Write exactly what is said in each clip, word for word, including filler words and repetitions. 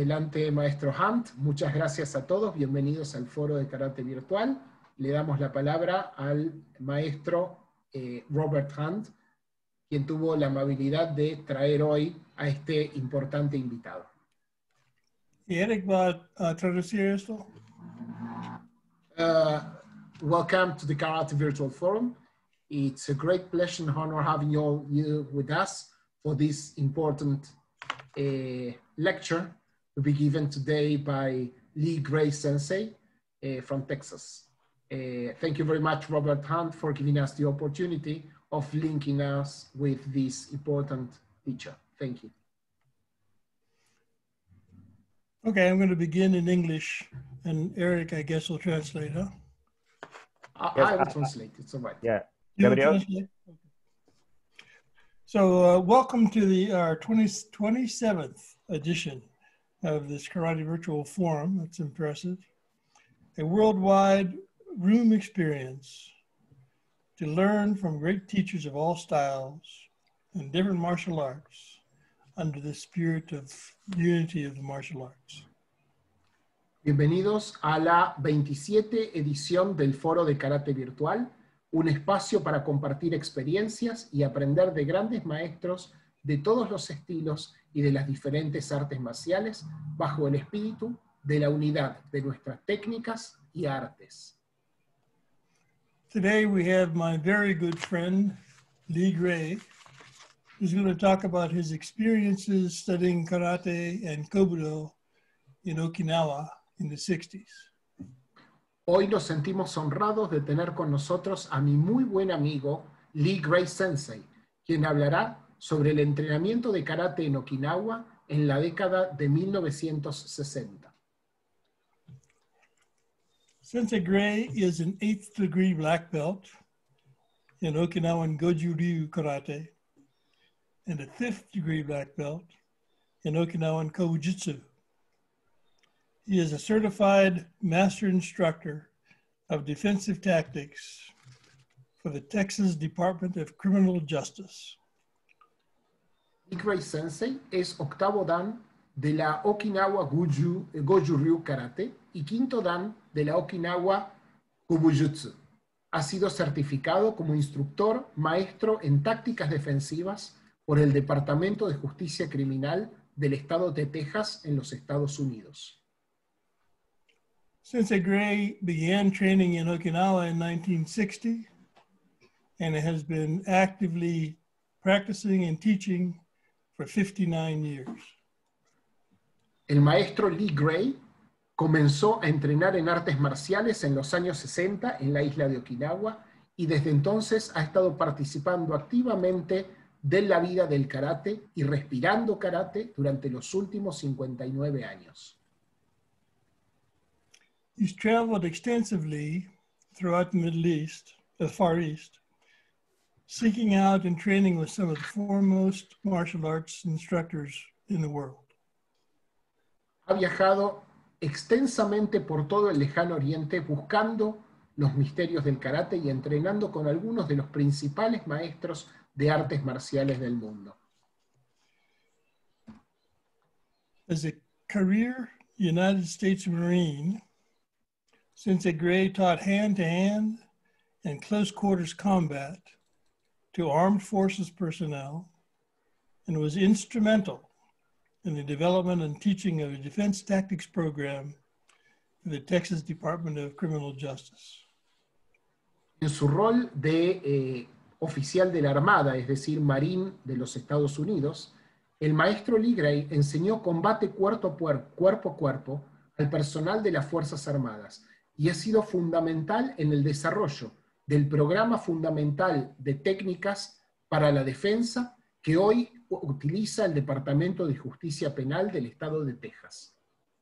Adelante, maestro Hunt. Muchas gracias a todos. Bienvenidos al foro de karate virtual. Le damos la palabra al maestro eh, Robert Hunt, quien tuvo la amabilidad de traer hoy a este importante invitado. ¿Y Eric va a traducir esto? Uh, welcome to the Karate Virtual Forum. It's a great pleasure and honor having you all you with us for this important uh, lecture to be given today by Lee Gray Sensei uh, from Texas. Uh, thank you very much, Robert Hunt, for giving us the opportunity of linking us with this important teacher. Thank you. Okay, I'm going to begin in English, and Eric, I guess, will translate, huh? I, Yes, I will I- translate, it's all right. Yeah. You will Gabriel? translate? Okay. So uh, welcome to the our twenty, twenty-seventh edition of this Karate Virtual Forum. That's impressive. A worldwide room experience to learn from great teachers of all styles and different martial arts under the spirit of unity of the martial arts. Bienvenidos a la veintisiete edición del Foro de Karate Virtual, un espacio para compartir experiencias y aprender de grandes maestros de todos los estilos y de las diferentes artes marciales bajo el espíritu de la unidad de nuestras técnicas y artes. Today we have my very good friend, Lee Gray, who's going to talk about his experiences studying karate and kobudo in Okinawa in the sixties. Hoy nos sentimos honrados de tener con nosotros a mi muy buen amigo Lee Gray Sensei, quien hablará sobre el entrenamiento de karate en Okinawa en la década de mil novecientos sesenta. Sensei Gray is an eighth degree black belt in Okinawan Goju-Ryu karate and a fifth degree black belt in Okinawan Kojutsu. He is a certified master instructor of defensive tactics for the Texas Department of Criminal Justice. Lee Gray Sensei es octavo dan de la Okinawa Goju, Goju-Ryu Karate y quinto dan de la Okinawa Kubujutsu. Ha sido certificado como instructor maestro en tácticas defensivas por el Departamento de Justicia Criminal del Estado de Texas en los Estados Unidos. Sensei Gray began training in Okinawa in nineteen sixty and has been actively practicing and teaching for fifty-nine years. El maestro Lee Gray comenzó a entrenar en artes marciales en los años sesenta en la isla de Okinawa y desde entonces ha estado participando activamente de la vida del karate y respirando karate durante los últimos cincuenta y nueve años. He's traveled extensively throughout the Middle East, the Far East, seeking out and training with some of the foremost martial arts instructors in the world. Ha viajado extensamente por todo el lejano oriente buscando los misterios del karate y entrenando con algunos de los principales maestros de artes marciales del mundo. As a career United States Marine, Sensei Gray taught hand-to-hand and close-quarters combat to armed forces personnel and was instrumental in the development and teaching of a defense tactics program for the Texas Department of Criminal Justice. En su rol de eh, oficial de la Armada, es decir, marín de los Estados Unidos, el maestro Lee Gray enseñó combate cuerpo a puerco, cuerpo a cuerpo al personal de las Fuerzas Armadas y ha sido fundamental en el desarrollo del programa fundamental de técnicas para la defensa que hoy utiliza el Departamento de Justicia Penal del Estado de Texas.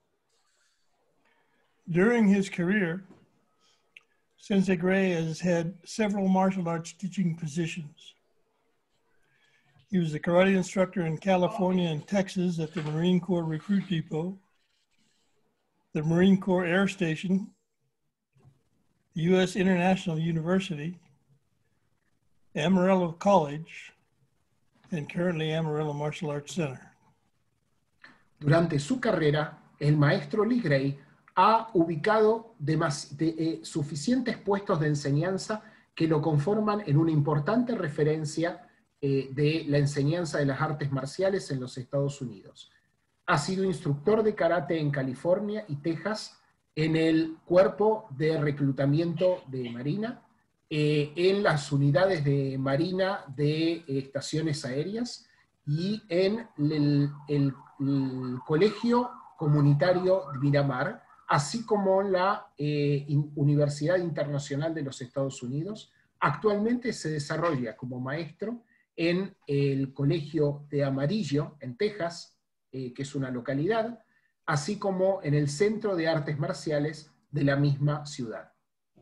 During his career, Sensei Gray has had several martial arts teaching positions. He was a karate instructor in California and Texas at the Marine Corps Recruit Depot, the Marine Corps Air Station, the U S International University, Amarillo College, and currently Amarillo Martial Arts Center. Durante su carrera, el maestro Lee Gray ha ubicado demas, de, eh, suficientes puestos de enseñanza que lo conforman en una importante referencia eh, de la enseñanza de las artes marciales en los Estados Unidos. Ha sido instructor de karate en California y Texas, en el cuerpo de reclutamiento de Marina, eh, en las unidades de Marina de eh, estaciones aéreas y en el, el, el Colegio Comunitario de Miramar, así como la eh, Universidad Internacional de los Estados Unidos. Actualmente se desarrolla como maestro en el Colegio de Amarillo, en Texas, eh, que es una localidad, así como en el Centro de Artes Marciales de la misma ciudad.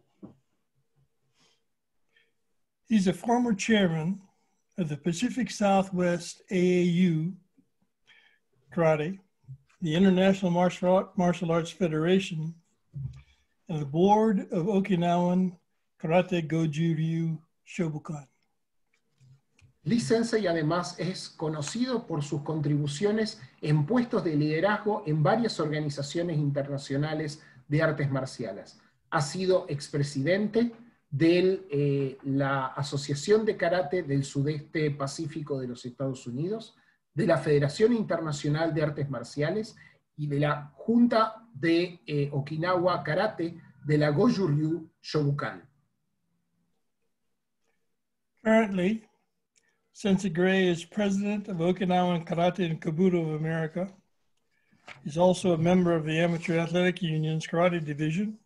He's a former chairman of the Pacific Southwest A A U Karate, the International Martial, Martial Arts Federation, and the board of Okinawan Karate Goju-Ryu Shobukan. Lee Sensei además es conocido por sus contribuciones en puestos de liderazgo en varias organizaciones internacionales de artes marciales. Ha sido expresidente de eh, la Asociación de Karate del Sudeste Pacífico de los Estados Unidos, de la Federación Internacional de Artes Marciales y de la Junta de eh, Okinawa Karate de la Goju-Ryu Shobukan. Currently, Sensei Gray is president of Okinawan Karate and Kabuto of America. He's also a member of the Amateur Athletic Union's Karate Division,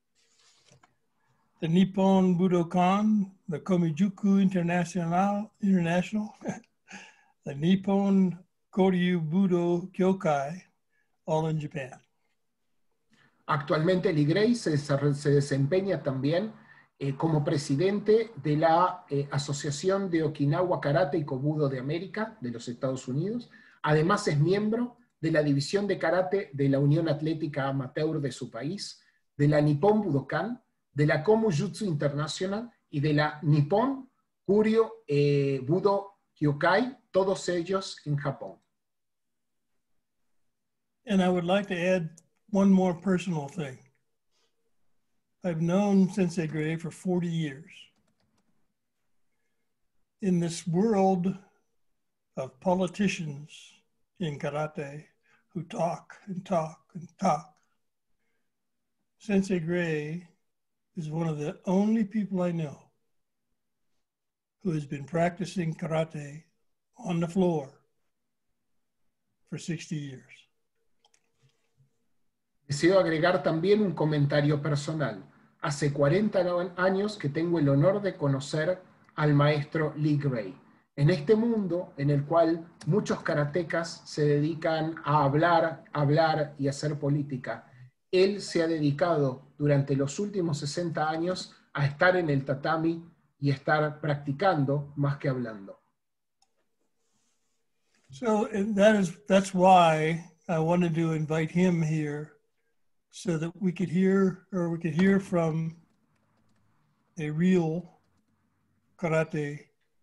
the Nippon Budokan, the Komijuku International, International the Nippon Koryu Budo Kyokai, all in Japan. Actualmente Lee Gray se, se desempeña también eh, como presidente de la eh, Asociación de Okinawa Karate y Kobudo de América de los Estados Unidos. Además es miembro de la División de Karate de la Unión Atlética Amateur de su país, de la Nippon Budokan, de la Komujutsu International y de la Nippon Kuryu eh, Budo Kyokai, todos ellos en Japón. And I would like to add one more personal thing. I've known Sensei Gray for forty years. In this world of politicians in karate who talk and talk and talk, Sensei Gray is one of the only people I know who has been practicing karate on the floor for sixty years. Deseo agregar también un comentario personal. Hace cuarenta años que tengo el honor de conocer al maestro Lee Gray. En este mundo en el cual muchos karatecas se dedican a hablar, hablar y hacer política, él se ha dedicado durante los últimos sesenta años a estar en el tatami y estar practicando más que hablando. So that is, that's why I wanted to invite him here, so that we could hear, or we could hear from a real karate.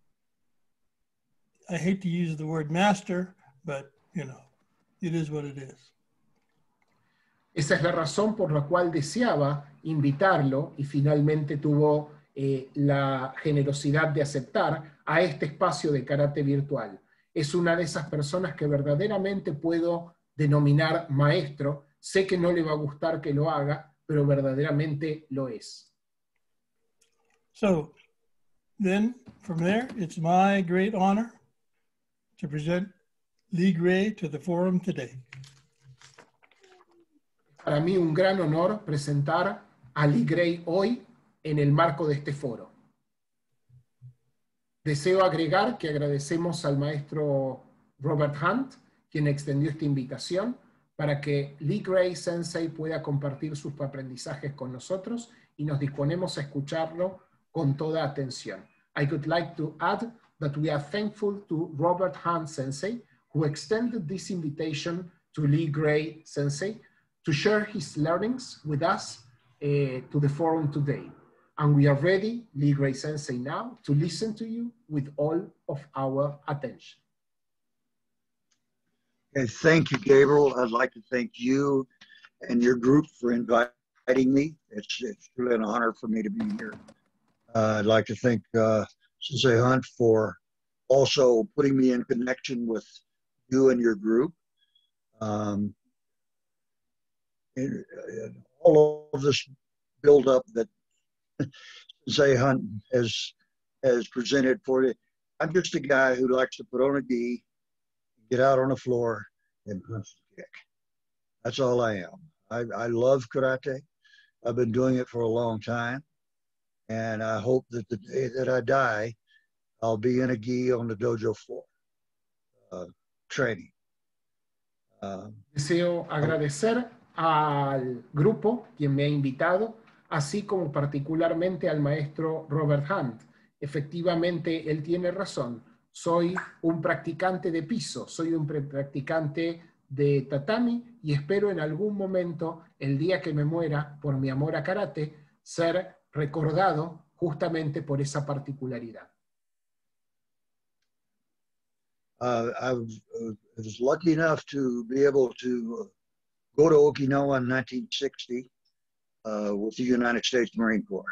I hate to use the word master, but you know, it is what it is. Esa es la razón por la cual deseaba invitarlo y finalmente tuvo eh, la generosidad de aceptar a este espacio de karate virtual. Es una de esas personas que verdaderamente puedo denominar maestro. Sé que no le va a gustar que lo haga, pero verdaderamente lo es. So, then, from there, it's my great honor to present Lee Gray to the forum today. Para mí un gran honor presentar a Lee Gray hoy en el marco de este foro. Deseo agregar que agradecemos al maestro Robert Hunt, quien extendió esta invitación, para que Lee Gray Sensei pueda compartir sus aprendizajes con nosotros y nos disponemos a escucharlo con toda atención. I would like to add that we are thankful to Robert Hunt Sensei, who extended this invitation to Lee Gray Sensei to share his learnings with us uh, to the forum today. And we are ready, Lee Gray Sensei, now to listen to you with all of our attention. Okay, thank you, Gabriel. I'd like to thank you and your group for inviting me. It's, it's really an honor for me to be here. Uh, I'd like to thank uh, Sensei Hunt for also putting me in connection with you and your group. Um, and, and all of this build up that Sensei Hunt has, has presented for you. I'm just a guy who likes to put on a gi, get out on the floor, and punch the kick. That's all I am. I, I love karate. I've been doing it for a long time. And I hope that the day that I die, I'll be in a gi on the dojo floor, uh, training. Uh, Deseo agradecer al grupo, quien me ha invitado, así como particularmente al maestro Robert Hunt. Efectivamente, él tiene razón. Soy un practicante de piso, soy un practicante de tatami y espero en algún momento, el día que me muera por mi amor a karate, ser recordado justamente por esa particularidad. uh, I was, uh, was lucky enough to be able to go to Okinawa in nineteen sixty uh, with the United States Marine Corps.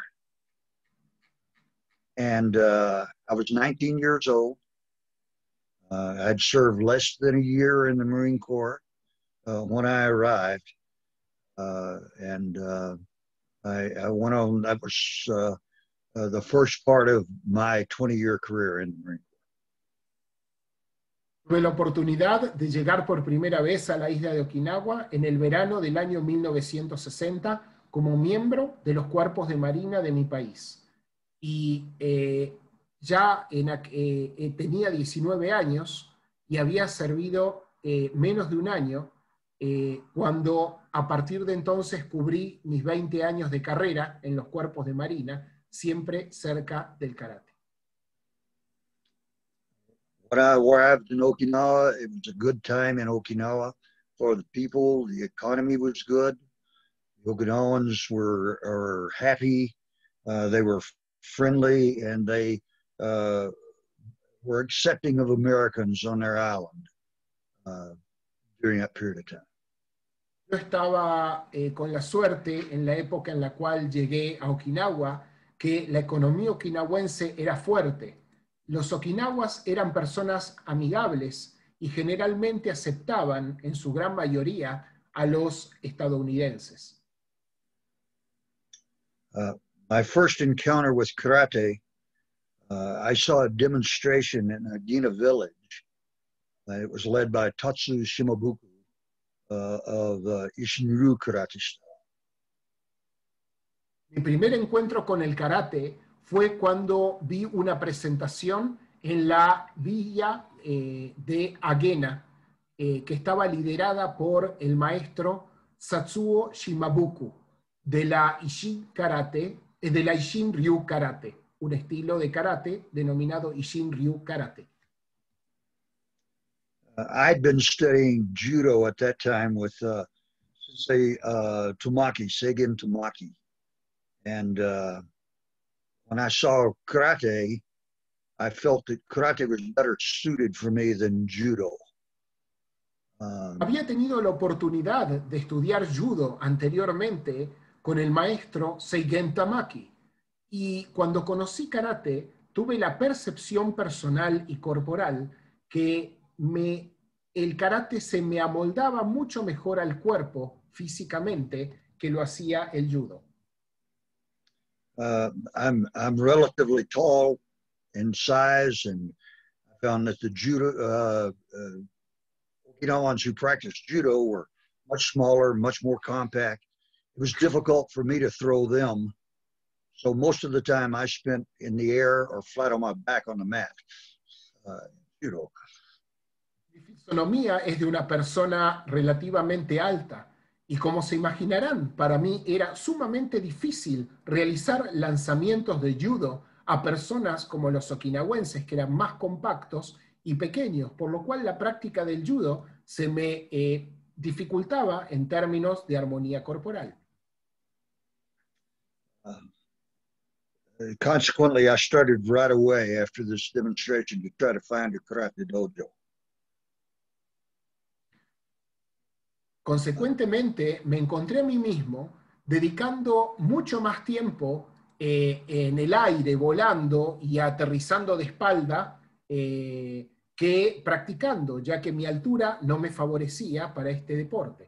And uh, I was nineteen years old. Uh, I'd served less than a year in the Marine Corps uh, when I arrived. Uh, and uh, I, I went on, that was uh, uh, the first part of my twenty-year career in the Marine Corps. Tuve la oportunidad de llegar por primera vez a la isla de Okinawa en el verano del año mil novecientos sesenta como miembro de los cuerpos de marina de mi país. Y eh, ya en, eh, tenía diecinueve años y había servido eh, menos de un año eh, cuando a partir de entonces cubrí mis veinte años de carrera en los cuerpos de marina, siempre cerca del karate. When I arrived in Okinawa, it was a good time in Okinawa for the people. The economy was good. The Okinawans were, were happy. Uh, they were friendly, and they uh, were accepting of Americans on their island uh, during that period of time. Yo estaba eh, con la suerte en la época en la cual llegué a Okinawa que la economía okinawense era fuerte. Los okinawas eran personas amigables y generalmente aceptaban en su gran mayoría a los estadounidenses. Uh, my first encounter with karate, uh, I saw a demonstration in Agina village. Uh, it was led by Tatsu Shimabuku uh, of uh, Ishinryu karate style. Mi primer encuentro con el karate fue cuando vi una presentación en la villa eh, de Agena, eh, que estaba liderada por el maestro Satsuo Shimabuku, de la Ishin Karate, eh, de la Ishin Ryu Karate, un estilo de karate denominado Ishin Ryu Karate. Uh, I'd been studying judo at that time with uh, say uh, Tamaki, Seigen Tamaki, and uh, when I saw karate, I felt that karate was better suited for me than judo. Um, Había tenido la oportunidad de estudiar judo anteriormente con el maestro Seigen Tamaki, y cuando conocí karate tuve la percepción personal y corporal que me, el karate se me amoldaba mucho mejor al cuerpo físicamente que lo hacía el judo. uh, I'm I'm relatively tall in size, and I found that the judo uh, uh, Okinawans who practiced judo were much smaller, much more compact. It was difficult for me to throw them, so most of the time I spent in the air or flat on my back on the mat. Uh, judo. Mi fisonomía es de una persona relativamente alta y, como se imaginarán, para mí era sumamente difícil realizar lanzamientos de judo a personas como los okinawenses, que eran más compactos y pequeños, por lo cual la práctica del judo se me eh, dificultaba en términos de armonía corporal. Um, consequently, I started right away after this demonstration to try to find a karate dojo. Consecuentemente, me encontré a mí mismo dedicando mucho más tiempo eh, en el aire, volando y aterrizando de espalda, eh, que practicando, ya que mi altura no me favorecía para este deporte.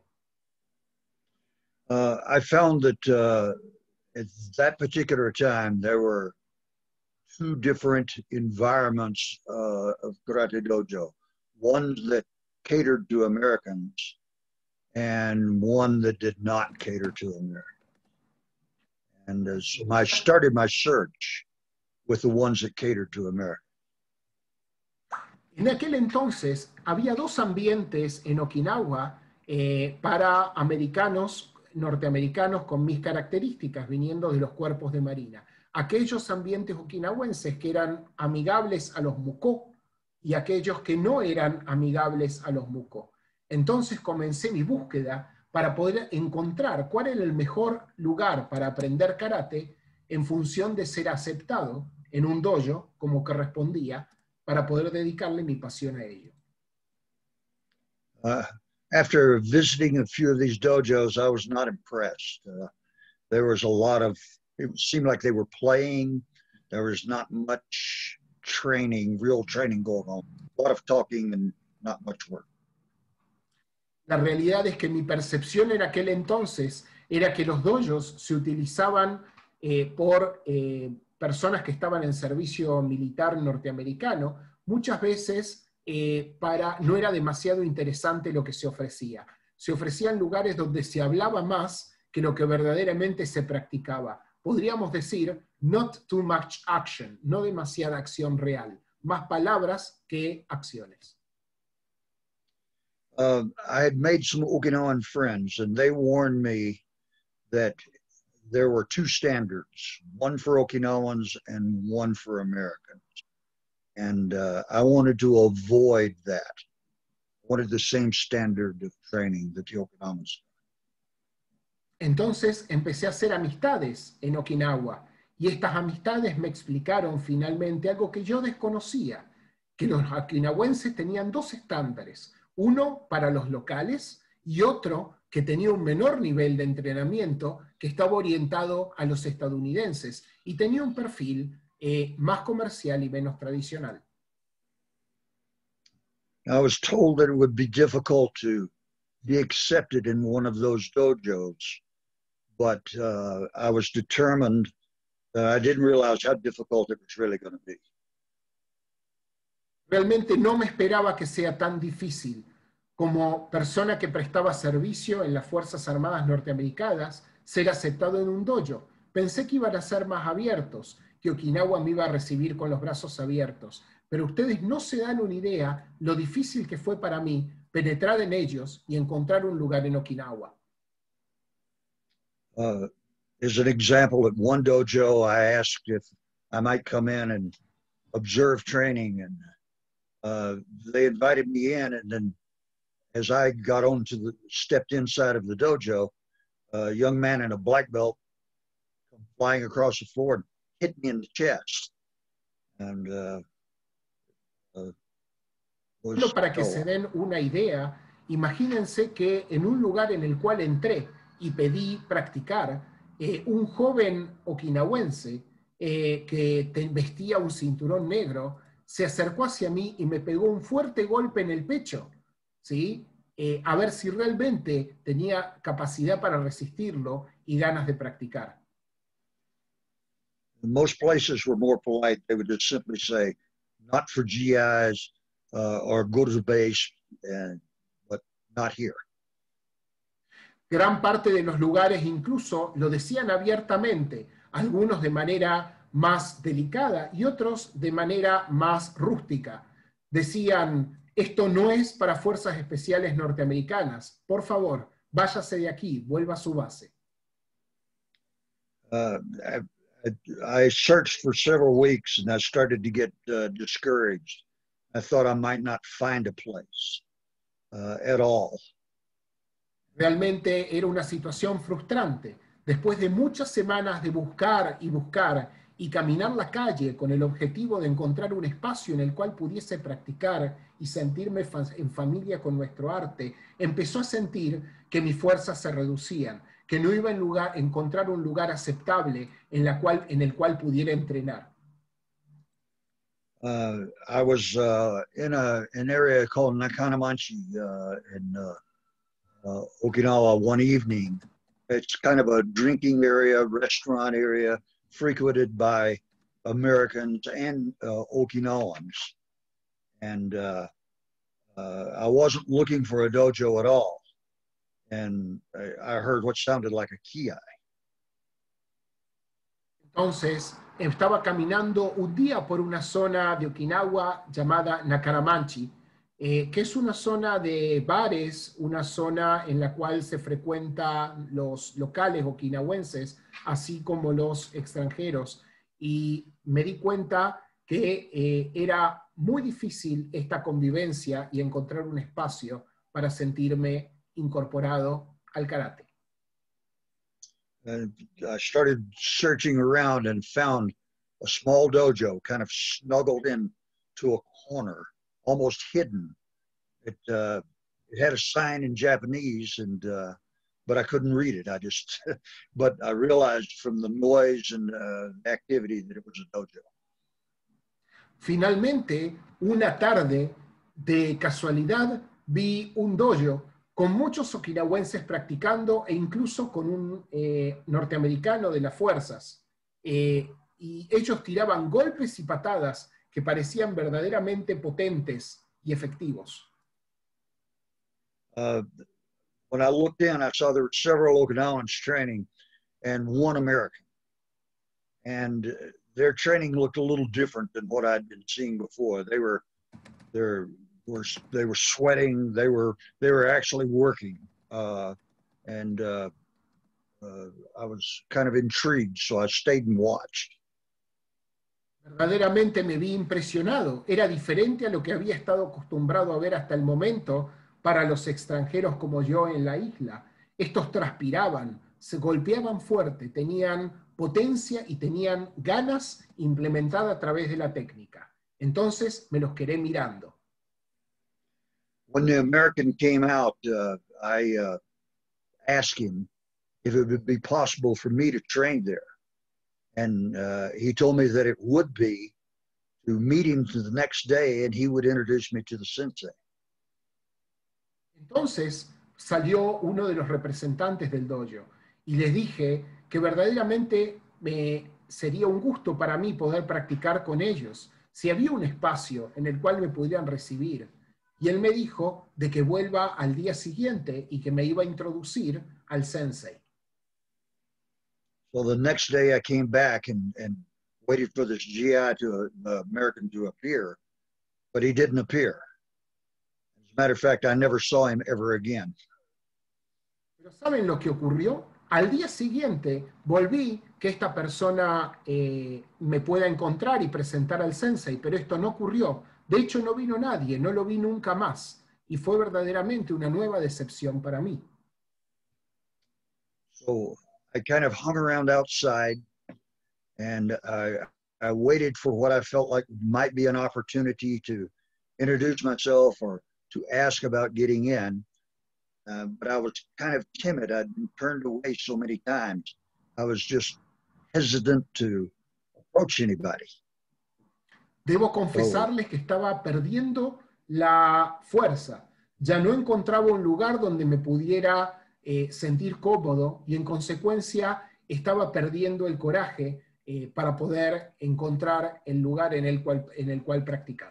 Uh, I found that uh, at that particular time, there were two different environments uh, of Karate Dojo. One that catered to Americans and one that did not cater to Americans. And uh, so I started my search with the ones that catered to Americans. En aquel entonces había dos ambientes en Okinawa eh, para americanos, norteamericanos con mis características, viniendo de los cuerpos de marina. Aquellos ambientes okinawenses que eran amigables a los Muko y aquellos que no eran amigables a los Muko. Entonces comencé mi búsqueda para poder encontrar cuál era el mejor lugar para aprender karate en función de ser aceptado en un dojo como correspondía, para poder dedicarle mi pasión a ello. Uh, after visiting a few of these dojos, I was not impressed. Uh, there was a lot of, it seemed like they were playing. There was not much training, real training going on. A lot of talking and not much work. La realidad es que mi percepción en aquel entonces era que los dojos se utilizaban eh, por eh, personas que estaban en servicio militar norteamericano, muchas veces eh, para, no era demasiado interesante lo que se ofrecía. Se ofrecían lugares donde se hablaba más que lo que verdaderamente se practicaba. Podríamos decir, not too much action, no demasiada acción real, más palabras que acciones. Uh, I had made some Okinawan friends, and they warned me that there were two standards, one for Okinawans and one for Americans. And uh, I wanted to avoid that. I wanted the same standard of training that the Okinawans. Entonces empecé a hacer amistades en Okinawa, y estas amistades me explicaron finalmente algo que yo desconocía, que los okinawenses tenían dos estándares, uno para los locales y otro que tenía un menor nivel de entrenamiento que estaba orientado a los estadounidenses y tenía un perfil eh, más comercial y menos tradicional. I was told that it would be difficult to be accepted in one of those dojos, but uh, I was determined that I didn't realize how difficult it was really going to be. Realmente no me esperaba que sea tan difícil. Como persona que prestaba servicio en las Fuerzas Armadas norteamericanas, ser aceptado en un dojo. Pensé que iban a ser más abiertos, que Okinawa me iba a recibir con los brazos abiertos. Pero ustedes no se dan una idea lo difícil que fue para mí penetrar en ellos y encontrar un lugar en Okinawa. Uh, as an example, at one dojo, I asked if I might come in and observe training, and uh, they invited me in, and then as I got on to the, stepped inside of the dojo, a young man in a black belt come flying across the floor and hit me in the chest. And uh, uh, was, Solo para que oh, se den una idea, imagínense que en un lugar en el cual entré y pedí practicar, eh, un joven okinawense eh, que te, vestía un cinturón negro, se acercó hacia mí y me pegó un fuerte golpe en el pecho, ¿sí? Eh, a ver si realmente tenía capacidad para resistirlo y ganas de practicar. most places were more polite. They would just simply say, not for G Is uh, or go to the base, and, but not here. Gran parte de los lugares incluso lo decían abiertamente, algunos de manera más delicada y otros de manera más rústica. Decían, esto no es para fuerzas especiales norteamericanas, por favor, váyase de aquí, vuelva a su base. Uh, I, I searched for several weeks and I started to get uh, discouraged. I thought I might not find a place uh, at all. Realmente era una situación frustrante. Después de muchas semanas de buscar y buscar y caminar la calle con el objetivo de encontrar un espacio en el cual pudiese practicar y sentirme fa- en familia con nuestro arte, empezó a sentir que mis fuerzas se reducían, que no iba a lugar, encontrar un lugar aceptable en, la cual, en el cual pudiera entrenar. Uh, I was uh, in a, an area called Nakanamanchi uh, in uh, uh, Okinawa one evening. It's kind of a drinking area, restaurant area, frequented by Americans and uh, Okinawans. And uh, uh, I wasn't looking for a dojo at all. And I, I heard what sounded like a kiai. Entonces, estaba caminando un día por una zona de Okinawa llamada Nakaramanchi, eh, que es una zona de bares, una zona en la cual se frecuentan los locales okinawenses, así como los extranjeros. Y me di cuenta que eh, era muy difícil esta convivencia y encontrar un espacio para sentirme incorporado al karate. And I started searching around and found a small dojo kind of snuggled in to a corner, almost hidden. It, uh, it had a sign in Japanese, and uh, but I couldn't read it. I just, but I realized from the noise and uh, activity that it was a dojo. Finalmente, una tarde, de casualidad, vi un dojo con muchos okinawenses practicando e incluso con un eh, norteamericano de las fuerzas. Eh, y ellos tiraban golpes y patadas que parecían verdaderamente potentes y efectivos. Uh, when I looked in, I saw there were several Okinawans training and one American. And their training looked a little different than what I'd been seeing before. They were, they're, were they were sweating. They were they were actually working, uh, and uh, uh, I was kind of intrigued, so I stayed and watched. Verdaderamente me vi impresionado. Era diferente a lo que había estado acostumbrado a ver hasta el momento para los extranjeros como yo en la isla. Estos transpiraban, se golpeaban fuerte, tenían potencia y tenían ganas implementadas a través de la técnica. Entonces me los quedé mirando. When the American came out, uh, I uh, asked him if it would be possible for me to train there. And uh, he told me that it would be, to meet him the next day and he would introduce me to the sensei. Entonces salió uno de los representantes del dojo y les dije que verdaderamente me sería un gusto para mí poder practicar con ellos, si había un espacio en el cual me pudieran recibir. Y él me dijo de que vuelva al día siguiente y que me iba a introducir al sensei. So the next day I came back and, and waited for this G I, to uh, American, to appear, but he didn't appear. As a matter of fact, I never saw him ever again. Pero ¿saben lo que ocurrió? Al día siguiente volví que esta persona eh, me pueda encontrar y presentar al sensei, pero esto no ocurrió. De hecho, no vino nadie, no lo vi nunca más. Y fue verdaderamente una nueva decepción para mí. So I kind of hung around outside and I, I waited for what I felt like might be an opportunity to introduce myself or to ask about getting in. Uh, but I was kind of timid. I'd been turned away so many times. I was just hesitant to approach anybody. Debo confesarles que estaba perdiendo la fuerza. Ya no encontraba un lugar donde me pudiera eh, sentir cómodo y en consecuencia estaba perdiendo el coraje eh, para poder encontrar el lugar en el cual, en el cual practicar.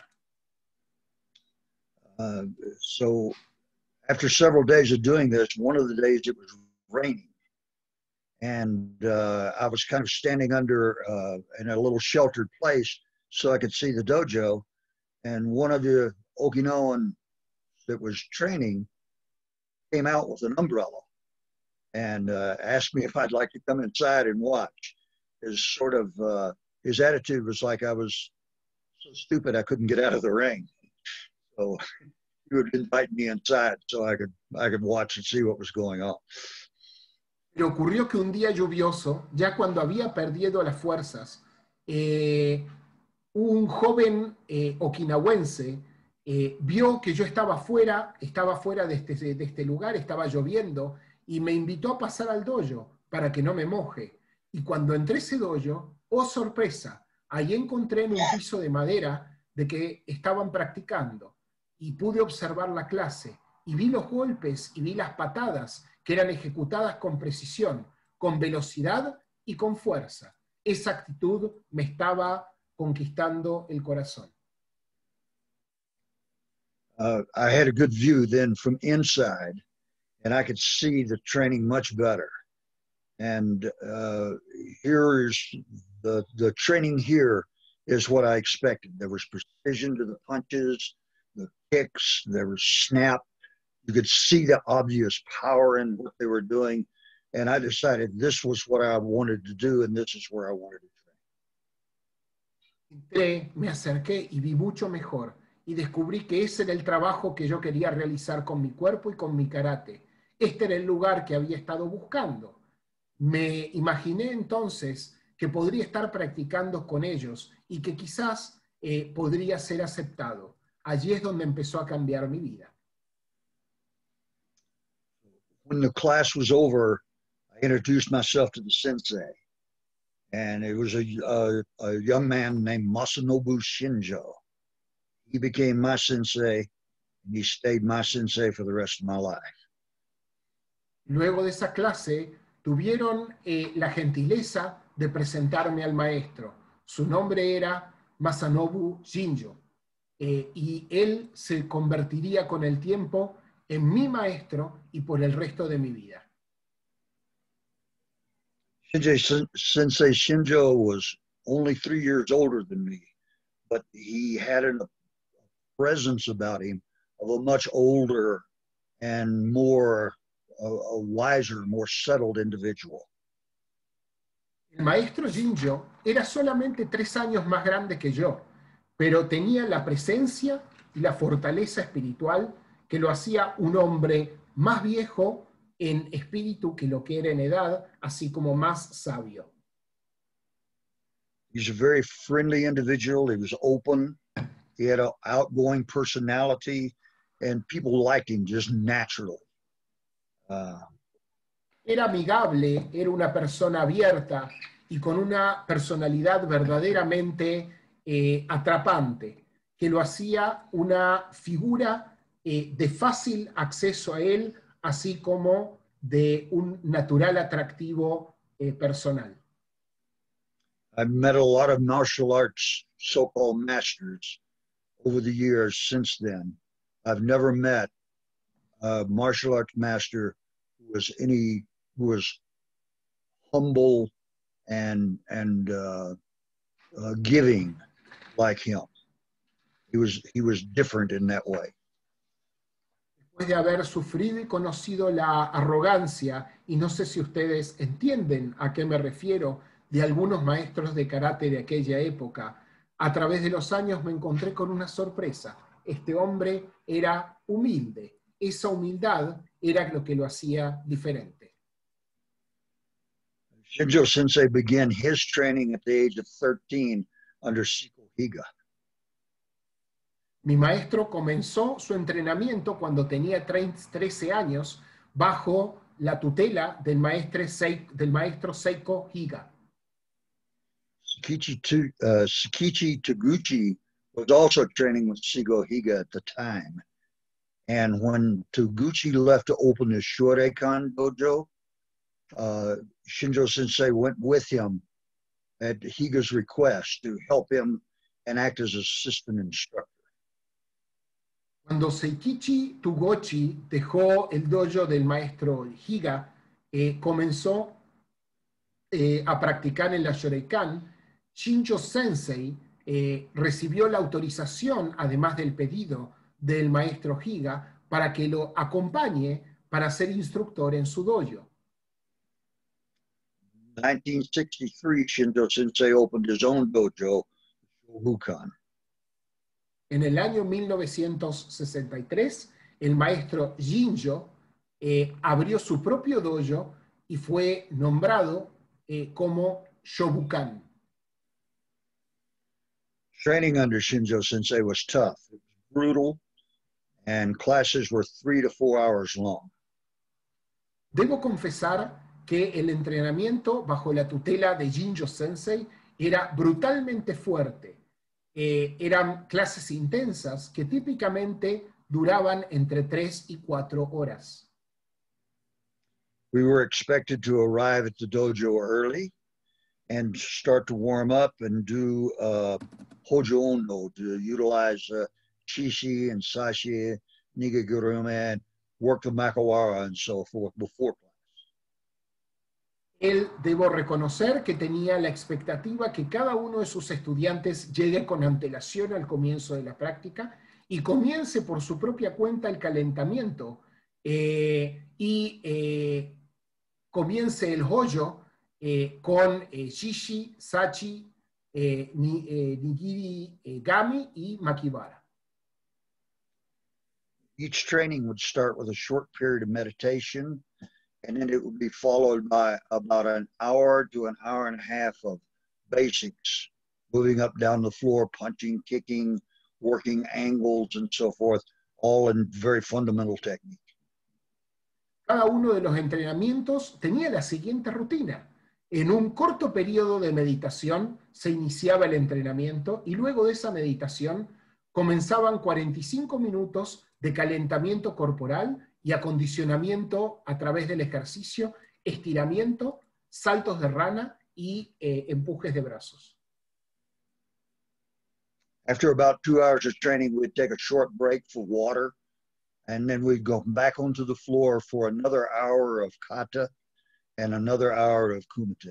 Uh, so after several days of doing this, one of the days it was raining. And uh, I was kind of standing under uh, in a little sheltered place so I could see the dojo. And one of the Okinawan that was training came out with an umbrella and uh, asked me if I'd like to come inside and watch. His sort of, uh, his attitude was like I was so stupid I couldn't get out of the ring. So he would invite me inside so I could, I could watch and see what was going on. Pero ocurrió que un día lluvioso, ya cuando había perdido las fuerzas, eh, un joven eh, okinawense eh, vio que yo estaba fuera, estaba fuera de este, de este lugar, estaba lloviendo, y me invitó a pasar al dojo para que no me moje. Y cuando entré a ese dojo, oh sorpresa, ahí encontré en un piso de madera de que estaban practicando, y pude observar la clase, y vi los golpes y vi las patadas que eran ejecutadas con precisión, con velocidad y con fuerza. Esa actitud me estaba conquistando el corazón. Uh, I had a good view then from inside, and I could see the training much better. And uh, here is the the training here is what I expected. There was precision to the punches, the kicks, there was snap. You could see the obvious power in what they were doing. And I decided this was what I wanted to do, and this is where I wanted to train. Entré, me acerqué y vi mucho mejor. Y descubrí que ese era el trabajo que yo quería realizar con mi cuerpo y con mi karate. Este era el lugar que había estado buscando. Me imaginé entonces que podría estar practicando con ellos y que quizás eh, podría ser aceptado. Allí es donde empezó a cambiar mi vida. When the class was over, I introduced myself to the sensei. And it was a, a, a young man named Masanobu Shinjo. He became my sensei, and he stayed my sensei for the rest of my life. Luego de esa clase, tuvieron eh, la gentileza de presentarme al maestro. Su nombre era Masanobu Shinjo, eh, y él se convertiría con el tiempo en mi maestro y por el resto de mi vida. Shinji Sensei Shinjo was only three years older than me, but he had a presence about him of a much older and more a, a wiser, more settled individual. El maestro Shinjo era solamente tres años más grande que yo, pero tenía la presencia y la fortaleza espiritual que lo hacía un hombre más viejo en espíritu que lo que era en edad, así como más sabio. He's a very friendly individual. He was open. He had an outgoing personality, and people liked him just naturally. Uh, Era amigable, era una persona abierta y con una personalidad verdaderamente eh, atrapante, que lo hacía una figura eh, de fácil acceso a él, así como de un natural atractivo eh, personal. I've met a lot of martial arts so-called masters over the years since then. I've never met a martial arts master who was any who was humble and and uh, uh, giving like him. He was he was different in that way. Después de haber sufrido y conocido la arrogancia, y no sé si ustedes entienden a qué me refiero, de algunos maestros de karate de aquella época, a través de los años me encontré con una sorpresa. Este hombre era humilde. Esa humildad era lo que lo hacía diferente. Shinjo Sensei began his training at the age of thirteen under Seiko Higa. Mi maestro comenzó su entrenamiento cuando tenía trece años bajo la tutela del maestro, Seiko, del maestro Seiko Higa. Sakichi, to, uh, Sakichi Taguchi was also training with Seiko Higa at the time. And when Taguchi left to open his Shoreikan dojo, uh, Shinjo Sensei went with him at Higa's request to help him and act as assistant instructor. Cuando Seikichi Taguchi dejó el dojo del maestro Higa, eh, comenzó eh, a practicar en la Shoreikan, Shinjo Sensei eh, recibió la autorización, además del pedido del maestro Higa, para que lo acompañe para ser instructor en su dojo. In nineteen sixty-three, Shinjo Sensei opened his own dojo, Shobukan. En el año mil novecientos sesenta y tres, el maestro Shinjo eh, abrió su propio dojo y fue nombrado eh, como Shobukan. Training under Shinjo Sensei was tough. It was brutal, and classes were three to four hours long. Debo confesar que el entrenamiento bajo la tutela de Shinjo Sensei era brutalmente fuerte. Eh, eran clases intensas que típicamente duraban entre tres y cuatro horas. We were expected to arrive at the dojo early and start to warm up and do uh, Hojo Ondo, to utilize uh, Shishi and Sashi, Nigaguruma, and work the Makawara and so forth before class. Él, debo reconocer que tenía la expectativa que cada uno de sus estudiantes llegue con antelación al comienzo de la práctica y comience por su propia cuenta el calentamiento eh, y eh, comience el hoyo eh, con eh, Shishi, Sachi, eh, ni, eh, Nigiri eh, Gami y Makibara. Each training would start with a short period of meditation, and then it would be followed by about an hour to an hour and a half of basics, moving up down the floor, punching, kicking, working angles, and so forth, all in very fundamental technique. Cada uno de los entrenamientos tenía la siguiente rutina. En un corto periodo de meditación se iniciaba el entrenamiento y luego de esa meditación comenzaban cuarenta y cinco minutos de calentamiento corporal y acondicionamiento a través del ejercicio, estiramiento, saltos de rana y eh, empujes de brazos. After about two hours of training, we'd take a short break for water, and then we'd go back onto the floor for another hour of kata and another hour of kumite.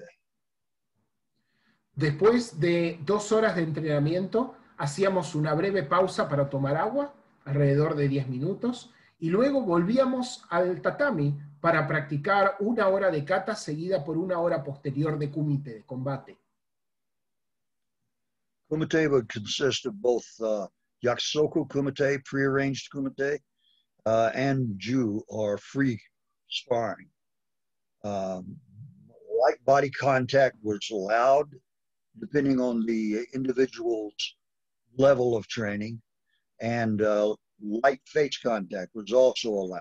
Después de dos horas de entrenamiento, hacíamos una breve pausa para tomar agua, alrededor de diez minutos, y luego volvíamos al tatami para practicar una hora de kata seguida por una hora posterior de kumite, de combate. Kumite would consist of both uh, yakusoku kumite, prearranged kumite, uh, and ju, or free sparring. Um, light body contact was allowed, depending on the individual's level of training, and uh, light face contact was also allowed.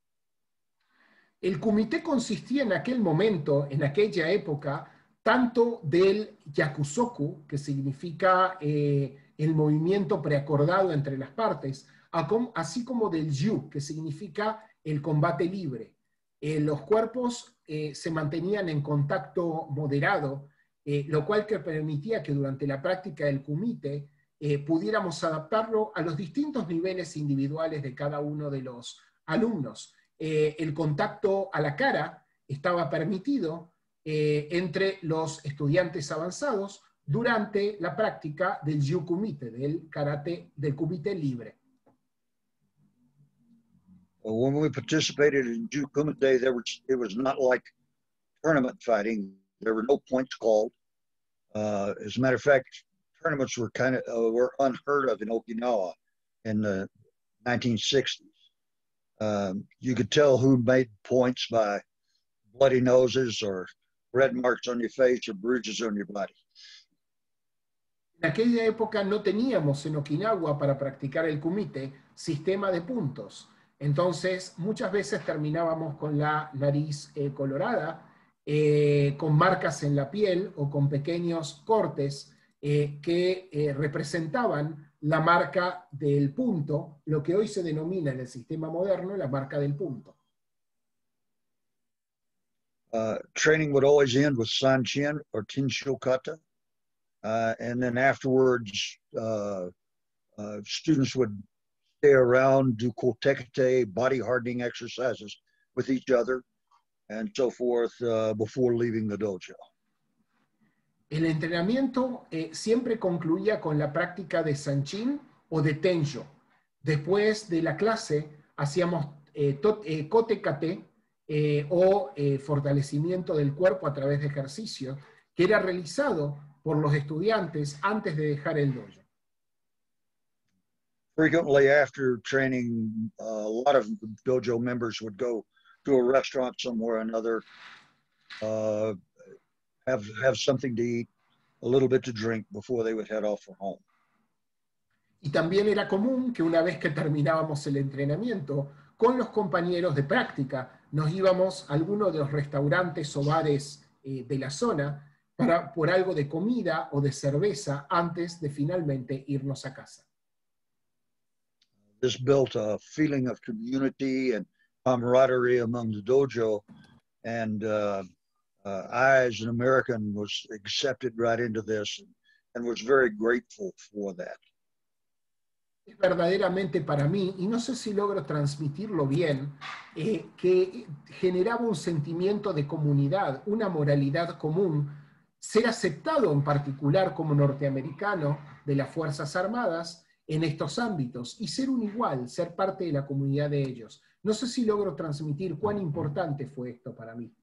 El kumite consistía en aquel momento, en aquella época, tanto del yakusoku, que significa eh, el movimiento preacordado entre las partes, así como del ju, que significa el combate libre. Eh, los cuerpos eh, se mantenían en contacto moderado, eh, lo cual que permitía que durante la práctica del kumite eh, pudiéramos adaptarlo a los distintos niveles individuales de cada uno de los alumnos. Eh, el contacto a la cara estaba permitido eh, entre los estudiantes avanzados durante la práctica del Ju Kumite, del karate, del kumite libre. When we participated in Ju Kumite, there was, it was not like tournament fighting. There were no points called. Uh, as a matter of fact, tournaments were kind of uh, were unheard of in Okinawa in the nineteen sixties. Um, you could tell who made points by bloody noses or red marks on your face or bruises on your body. En aquella época no teníamos en Okinawa para practicar el kumite sistema de puntos. Entonces, muchas veces terminábamos con la nariz eh, colorada, eh, con marcas en la piel o con pequeños cortes eh, que eh, representaban la marca del punto, lo que hoy se denomina en el sistema moderno la marca del punto. Uh, training would always end with sanchin or tinsho kata, uh, and then afterwards, uh, uh, students would stay around, do kotekate, body hardening exercises with each other, and so forth uh, before leaving the dojo. El entrenamiento eh, siempre concluía con la práctica de sanchin o de tenjo. Después de la clase hacíamos eh, eh, kotekate eh, o eh, fortalecimiento del cuerpo a través de ejercicios que era realizado por los estudiantes antes de dejar el dojo. Frequently after training, uh, a lot of dojo members would go to a restaurant somewhere or another, uh, have have something to eat, a little bit to drink before they would head off for home. Y también era común que una vez que terminábamos el entrenamiento, con los compañeros de práctica, nos íbamos a alguno de los restaurantes o bares eh, de la zona para, por algo de comida o de cerveza antes de finalmente irnos a casa. This built a feeling of community and camaraderie among the dojo, and uh, uh, I, as an American, was accepted right into this and, and was very grateful for that. Es verdaderamente para mí, y no sé si logro transmitirlo bien, eh, que generaba un sentimiento de comunidad, una moralidad común, ser aceptado en particular como norteamericano de las Fuerzas Armadas en estos ámbitos y ser un igual, ser parte de la comunidad de ellos. No sé si logro transmitir cuán importante fue esto para mí.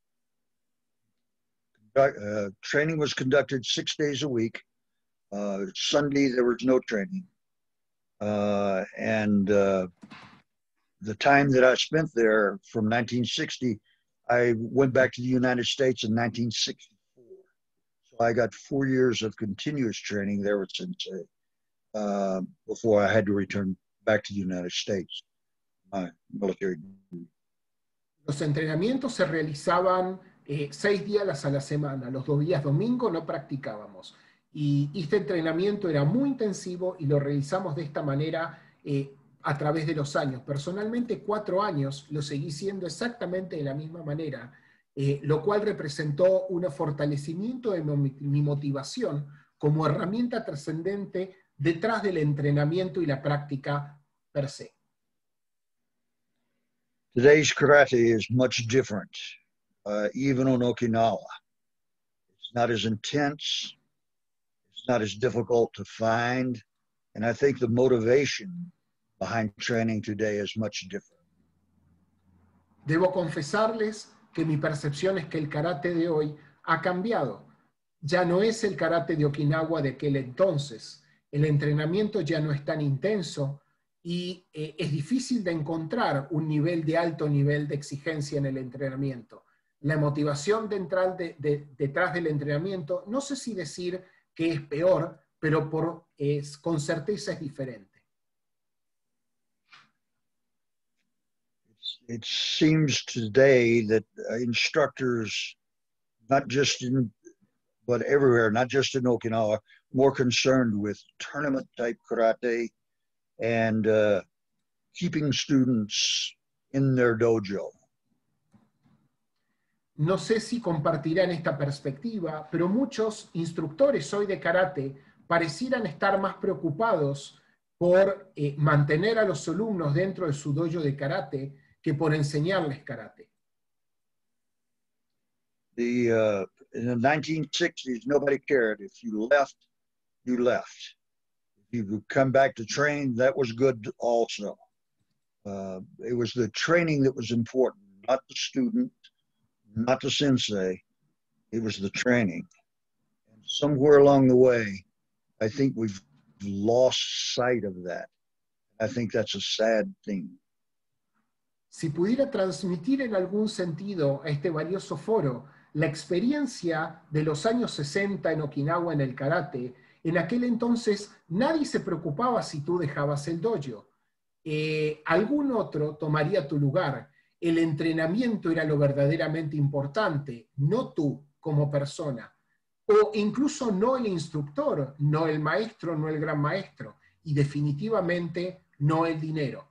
Uh, training was conducted six days a week. Uh, Sunday there was no training. Uh, and uh, the time that I spent there from nineteen sixty, I went back to the United States in nineteen sixty-four. So I got four years of continuous training there with Sensei uh, before I had to return back to the United States, my military duty. Los entrenamientos se realizaban eh, seis días a la semana. Los dos días domingo no practicábamos. Y este entrenamiento era muy intensivo y lo realizamos de esta manera eh, a través de los años. Personalmente, cuatro años lo seguí siendo exactamente de la misma manera, eh, lo cual representó un fortalecimiento de mi motivación como herramienta trascendente detrás del entrenamiento y la práctica per se. Today's karate is much different, uh, even on Okinawa. It's not as intense. Not as difficult to find, and I think the motivation behind training today is much different. Debo confesarles que mi percepción es que el karate de hoy ha cambiado. Ya no es el karate de Okinawa de aquel entonces. El entrenamiento ya no es tan intenso y eh, es difícil de encontrar un nivel de alto nivel de exigencia en el entrenamiento. La motivación de entrar de, de, detrás del entrenamiento, no sé si decir que es peor, pero por, es, con certeza es diferente. It seems today that instructors, not just in, but everywhere, not just in Okinawa, more concerned with tournament-type karate and uh, keeping students in their dojo. No sé si compartirán esta perspectiva, pero muchos instructores hoy de karate parecieran estar más preocupados por eh, mantener a los alumnos dentro de su dojo de karate que por enseñarles karate. The, uh, in the nineteen sixties, nobody cared. If you left, you left. If you could come back to train, that was good also. Uh, it was the training that was important, not the student, not the sensei, it was the training. And somewhere along the way, I think we've lost sight of that. I think that's a sad thing. Si pudiera transmitir en algún sentido a este valioso foro la experiencia de los años sesenta en Okinawa en el karate, en aquel entonces nadie se preocupaba si tú dejabas el dojo. Eh, algún otro tomaría tu lugar. El entrenamiento era lo verdaderamente importante, no tú como persona. O incluso no el instructor, no el maestro, no el gran maestro. Y definitivamente no el dinero.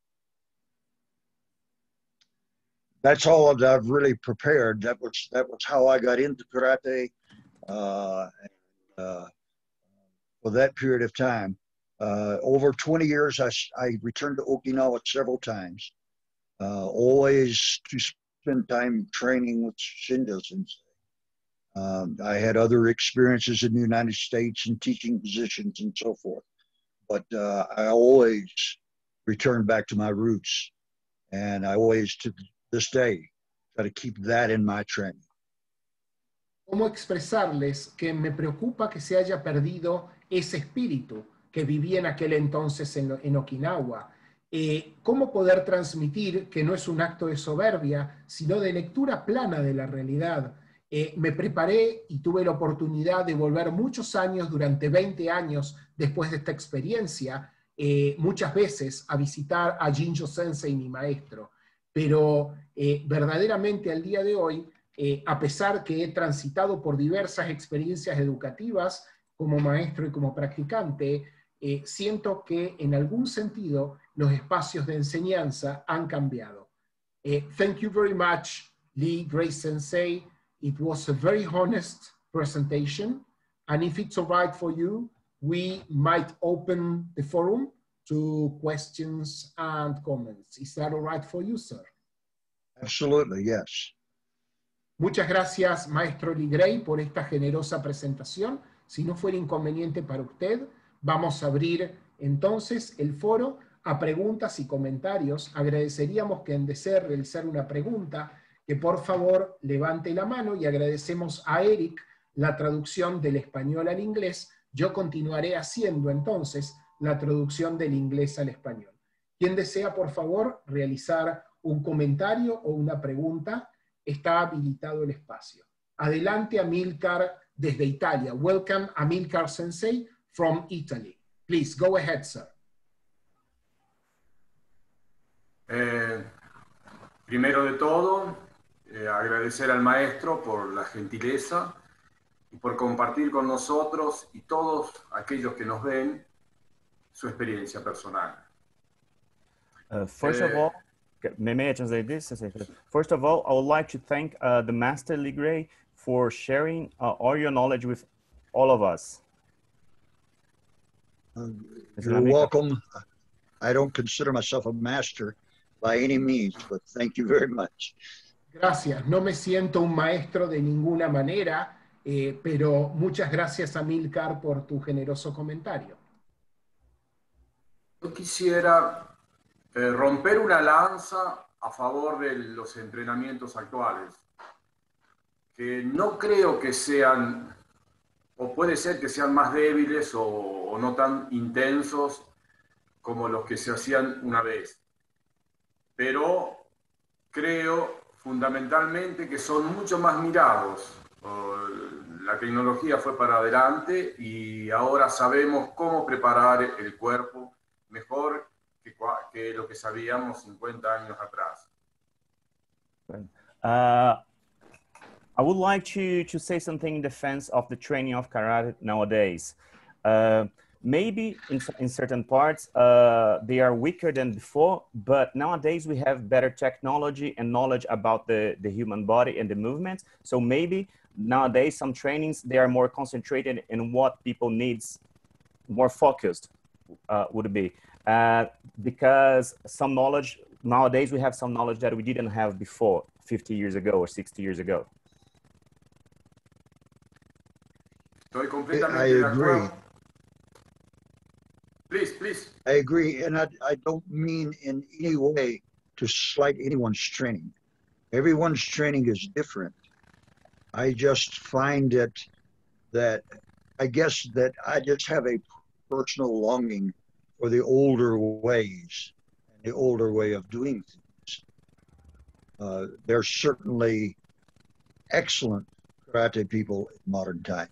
That's all that I've really prepared. That was, that was how I got into karate uh, uh, for that period of time. Uh, over twenty years, I, I returned to Okinawa several times. Uh, always to spend time training with Shindo Sensei. Um, I had other experiences in the United States and teaching positions and so forth, but uh, I always returned back to my roots, and I always, to this day, try to keep that in my training. ¿Cómo expresarles que me preocupa que se haya perdido ese espíritu que vivía en aquel entonces en, en Okinawa? Eh, ¿Cómo poder transmitir que no es un acto de soberbia, sino de lectura plana de la realidad? Eh, me preparé y tuve la oportunidad de volver muchos años, durante veinte años después de esta experiencia, eh, muchas veces a visitar a Jinjo Sensei, mi maestro. Pero eh, verdaderamente al día de hoy, eh, a pesar que he transitado por diversas experiencias educativas como maestro y como practicante, eh, siento que en algún sentido los espacios de enseñanza han cambiado. Eh, thank you very much, Lee Grace Sensei. It was a very honest presentation. And if it's all right for you, we might open the forum to questions and comments. Is that all right for you, sir? Absolutely, yes. Muchas gracias, maestro Lee Gray, por esta generosa presentación. Si no fuera inconveniente para usted, vamos a abrir entonces el foro a preguntas y comentarios. Agradeceríamos que en deseo realizar una pregunta, que por favor levante la mano, y agradecemos a Eric la traducción del español al inglés. Yo continuaré haciendo entonces la traducción del inglés al español. Quien desea, por favor, realizar un comentario o una pregunta, está habilitado el espacio. Adelante, Amilcar, desde Italia. Welcome, Amilcar Sensei from Italy. Please, go ahead, sir. Eh, primero de todo, eh, agradecer al maestro por la gentileza y por compartir con nosotros y todos aquellos que nos ven su experiencia personal. Uh, first of Eh, all, may, may I translate this? First of all, I would like to thank uh, the Master Lee Gray for sharing uh, all your knowledge with all of us. Uh, you're welcome. I don't consider myself a master by any means, but thank you very much. Gracias. No me siento un maestro de ninguna manera, eh, pero muchas gracias, Amilcar, por tu generoso comentario. Yo quisiera eh, romper una lanza a favor de los entrenamientos actuales, que no creo que sean, o puede ser que sean más débiles o, o no tan intensos como los que se hacían una vez. Pero creo fundamentalmente que son mucho más mirados. La tecnología fue para adelante y ahora sabemos cómo preparar el cuerpo mejor que, que lo que sabíamos cincuenta años atrás. Uh, I would like to, to say something in defense of the training of karate nowadays. Uh, maybe in, in certain parts, uh, they are weaker than before, but nowadays we have better technology and knowledge about the, the human body and the movements. So maybe nowadays some trainings, they are more concentrated in what people needs, more focused uh, would be. Uh, because some knowledge, nowadays we have some knowledge that we didn't have before, fifty years ago or sixty years ago. Estoy completamente I de agree. acuerdo. Please, please. I agree, and I, I don't mean in any way to slight anyone's training. Everyone's training is different. I just find it that, I guess that I just have a personal longing for the older ways and the older way of doing things. Uh, there's certainly excellent karate people in modern times.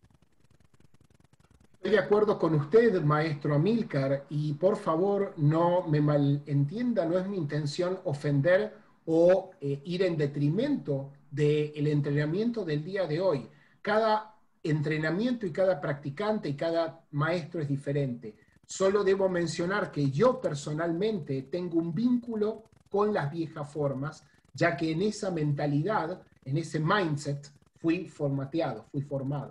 Estoy de acuerdo con usted, maestro Amilcar, y por favor no me malentienda, no es mi intención ofender o eh, ir en detrimento del entrenamiento del día de hoy. Cada entrenamiento y cada practicante y cada maestro es diferente. Solo debo mencionar que yo personalmente tengo un vínculo con las viejas formas, ya que en esa mentalidad, en ese mindset, fui formateado, fui formado.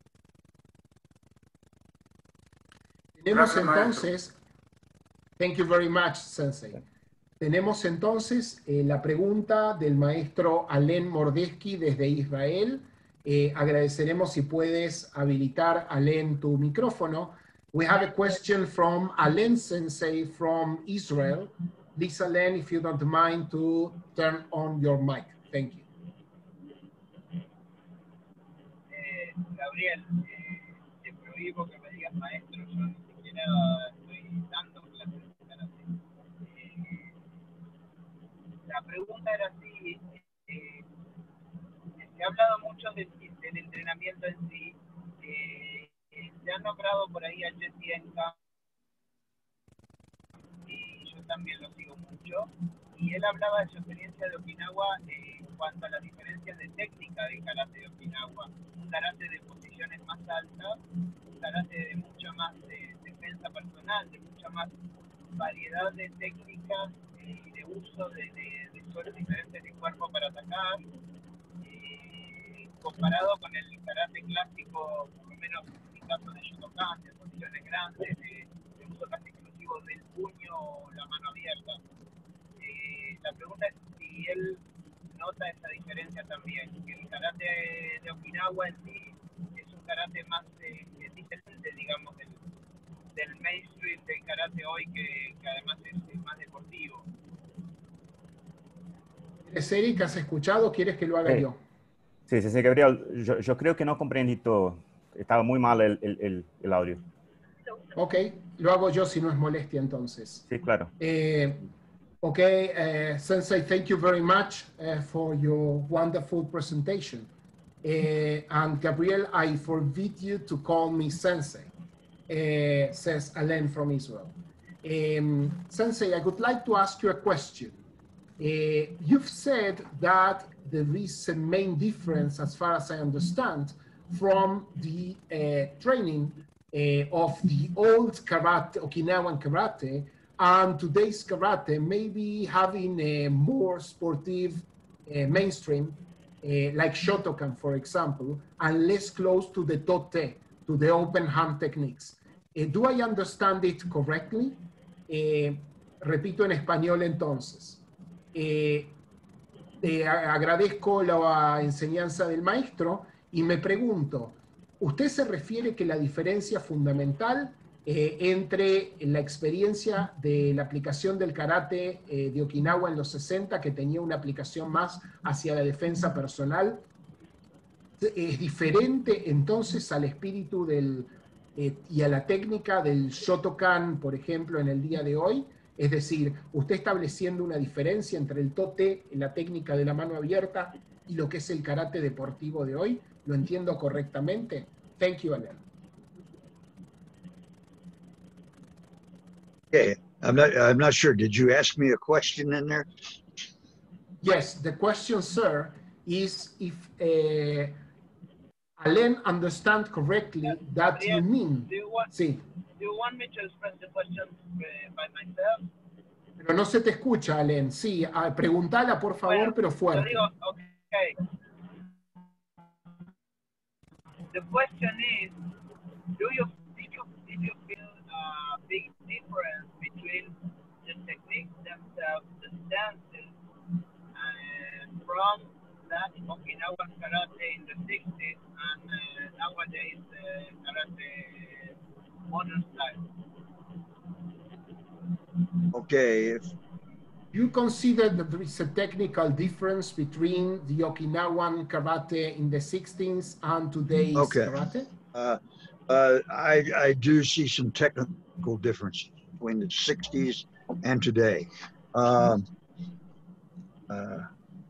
Tenemos Gracias, entonces, thank you very much, Sensei. Tenemos entonces eh, la pregunta del maestro Alen Mordeski desde Israel. Eh, agradeceremos si puedes habilitar, Alen, tu micrófono. We have a question from Alen Sensei from Israel. Please, Alen, if you don't mind to turn on your mic. Thank you. Eh, Gabriel, eh, te prohíbo que me digas maestro, yo ni siquiera estoy dando clases de karate. Eh, la pregunta era así, eh, se ha hablado mucho entrenamiento en sí. Eh, eh, se ha nombrado por ahí a Jesse Enka, y yo también lo sigo mucho, y él hablaba de su experiencia de Okinawa eh, en cuanto a las diferencias de técnica del karate de Okinawa. Un karate de posiciones más altas, un karate de mucha más eh, defensa personal, de mucha más variedad de técnicas eh, y de uso de, de, de suelos diferentes de cuerpo para atacar, eh, comparado con el karate clásico, por lo menos en mi caso de Shotokan, de posiciones grandes, de, de uso casi exclusivo del puño o la mano abierta. Eh, la pregunta es si él nota esa diferencia también, que el karate de Okinawa en sí es un karate más eh, es diferente, digamos, del, del mainstream del karate hoy, que, que además es, es más deportivo. ¿Quieres, Eric? ¿Has escuchado? ¿Quieres que lo haga Sí. yo? Sí, sí, sí, Gabriel, yo, yo creo que no comprendí todo. Estaba muy mal el, el, el, el audio. Ok, lo hago yo si no es molestia entonces. Sí, claro. Eh, okay, uh, Sensei, thank you very much uh, for your wonderful presentation. Uh, and Gabriel, I forbid you to call me Sensei, uh, says Alain from Israel. Um, Sensei, I would like to ask you a question. Uh, you've said that there is a main difference, as far as I understand, from the uh, training uh, of the old karate, Okinawan karate, and today's karate, maybe having a more sportive uh, mainstream, uh, like Shotokan, for example, and less close to the tote, to the open hand techniques. Uh, do I understand it correctly? Uh, repito en español entonces. Eh, eh, agradezco la enseñanza del maestro y me pregunto, ¿usted se refiere que la diferencia fundamental eh, entre la experiencia de la aplicación del karate eh, de Okinawa en los sesenta, que tenía una aplicación más hacia la defensa personal, es diferente entonces al espíritu del, eh, y a la técnica del Shotokan, por ejemplo, en el día de hoy? Es decir, usted estableciendo una diferencia entre el tote, la técnica de la mano abierta, y lo que es el karate deportivo de hoy. ¿Lo entiendo correctamente? Thank you, Alain. Okay, I'm not. I'm not sure. Did you ask me a question in there? Yes, the question, sir, is if uh, Alain understand correctly that you mean. Do you want, Sí. do you want me to express the question uh, by myself? Pero no se te escucha, Alain. Sí, ah, preguntala por favor, Bueno, pero yo fuerte. digo, okay. The question is, do you did you did you feel a big difference between the techniques themselves, the stances, and from that Okinawan karate in the sixties and uh, nowadays uh, karate modern style? Okay. If, You consider that there is a technical difference between the Okinawan karate in the sixties and today's Okay. karate? uh, uh, I I do see some technical differences between the sixties and today. Um, uh,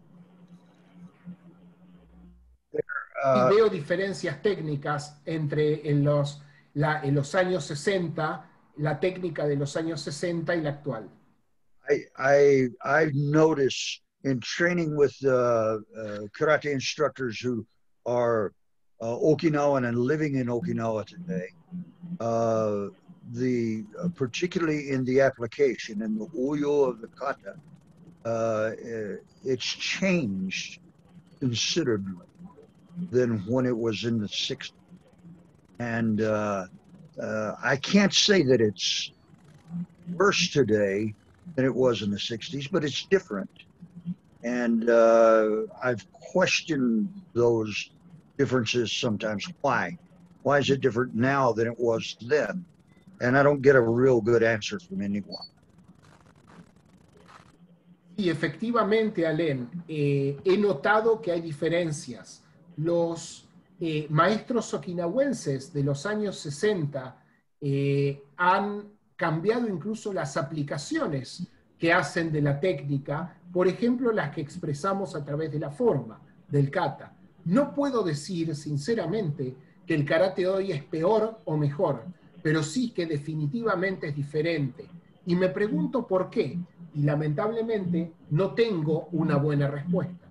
Y uh, veo diferencias técnicas entre en los, la, en los años sesenta, la técnica de los años sesenta y la actual. I I I've noticed in training with uh, uh, karate instructors who are uh, Okinawan and living in Okinawa today, uh, the uh, particularly in the application and the uyo of the kata, uh, it's changed considerably than when it was in the sixties. And uh, uh, I can't say that it's worse today than it was in the sixties, but it's different. And uh, I've questioned those differences sometimes. Why? Why is it different now than it was then? And I don't get a real good answer from anyone. Y efectivamente, Alain, eh, he notado que hay diferencias. Los eh, maestros okinawenses de los años sesenta eh, han cambiado incluso las aplicaciones que hacen de la técnica, por ejemplo, las que expresamos a través de la forma, del kata. No puedo decir, sinceramente, que el karate de hoy es peor o mejor, pero sí que definitivamente es diferente. Y me pregunto por qué, y lamentablemente no tengo una buena respuesta.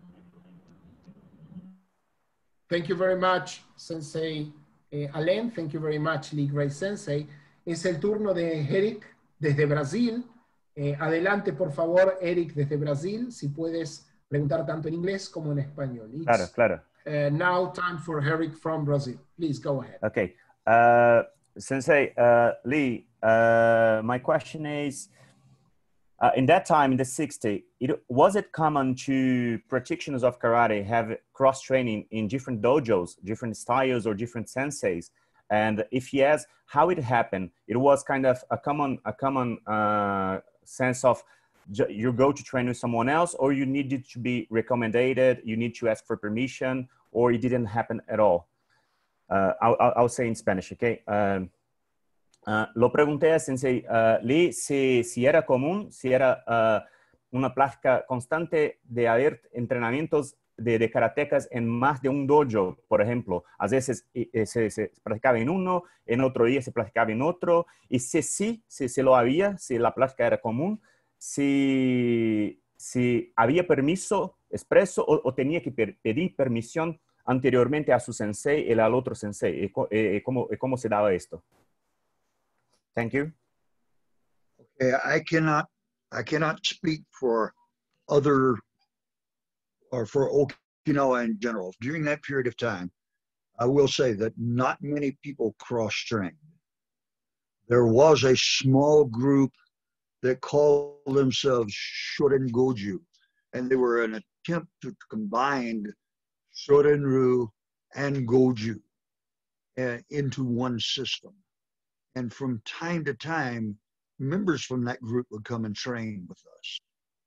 Thank you very much, Sensei eh, Allen. Thank you very much, Lee Gray Sensei. Es el turno de Eric desde Brasil. Eh, adelante, por favor, Eric, desde Brasil, si puedes preguntar tanto en inglés como en español. It's, Claro, claro. Uh, now time for Eric from Brazil. Please go ahead. Okay. Uh, Sensei, uh, Lee, uh, my question is, uh, in that time, in the sixties, it, was it common to practitioners of karate have cross-training in different dojos, different styles, or different senseis? And if yes, how it happened? It was kind of a common, a common uh, sense of you go to train with someone else, or you needed to be recommended, you need to ask for permission, or it didn't happen at all. Uh, I'll, I'll say in Spanish, okay? Um, uh, lo pregunté a Sensei uh, Lee si, si era común, si era uh, una práctica constante de haber entrenamientos de, de karatecas en más de un dojo, por ejemplo. A veces eh, se, se practicaba en uno, en otro día se practicaba en otro, y si sí, si, si lo había, si la práctica era común, si, si había permiso expreso o, o tenía que per, pedir permisión anteriormente a su sensei y al otro sensei. Eh, eh, ¿cómo, ¿Cómo se daba esto? Thank you. Okay, I cannot, I cannot speak for other or for Okinawa in general. During that period of time, I will say that not many people cross-trained. There was a small group that called themselves Shorin Goju, and they were an attempt to combine Shorin-ryu and Goju uh, into one system. And from time to time, members from that group would come and train with us.